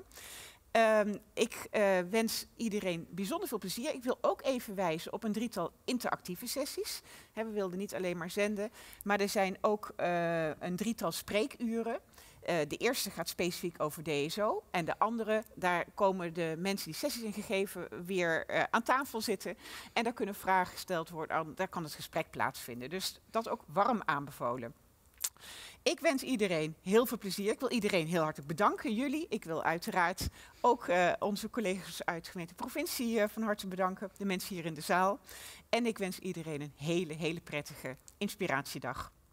Ik wens iedereen bijzonder veel plezier. Ik wil ook even wijzen op een 3-tal interactieve sessies. We wilden niet alleen maar zenden, maar er zijn ook een 3-tal spreekuren. De eerste gaat specifiek over DSO en de andere, daar komen de mensen die sessies in gegeven weer aan tafel zitten. En daar kunnen vragen gesteld worden, daar kan het gesprek plaatsvinden. Dus dat ook warm aanbevolen. Ik wens iedereen heel veel plezier. Ik wil iedereen heel hartelijk bedanken, jullie. Ik wil uiteraard ook onze collega's uit de gemeente provincie van harte bedanken. De mensen hier in de zaal. En ik wens iedereen een hele prettige inspiratiedag.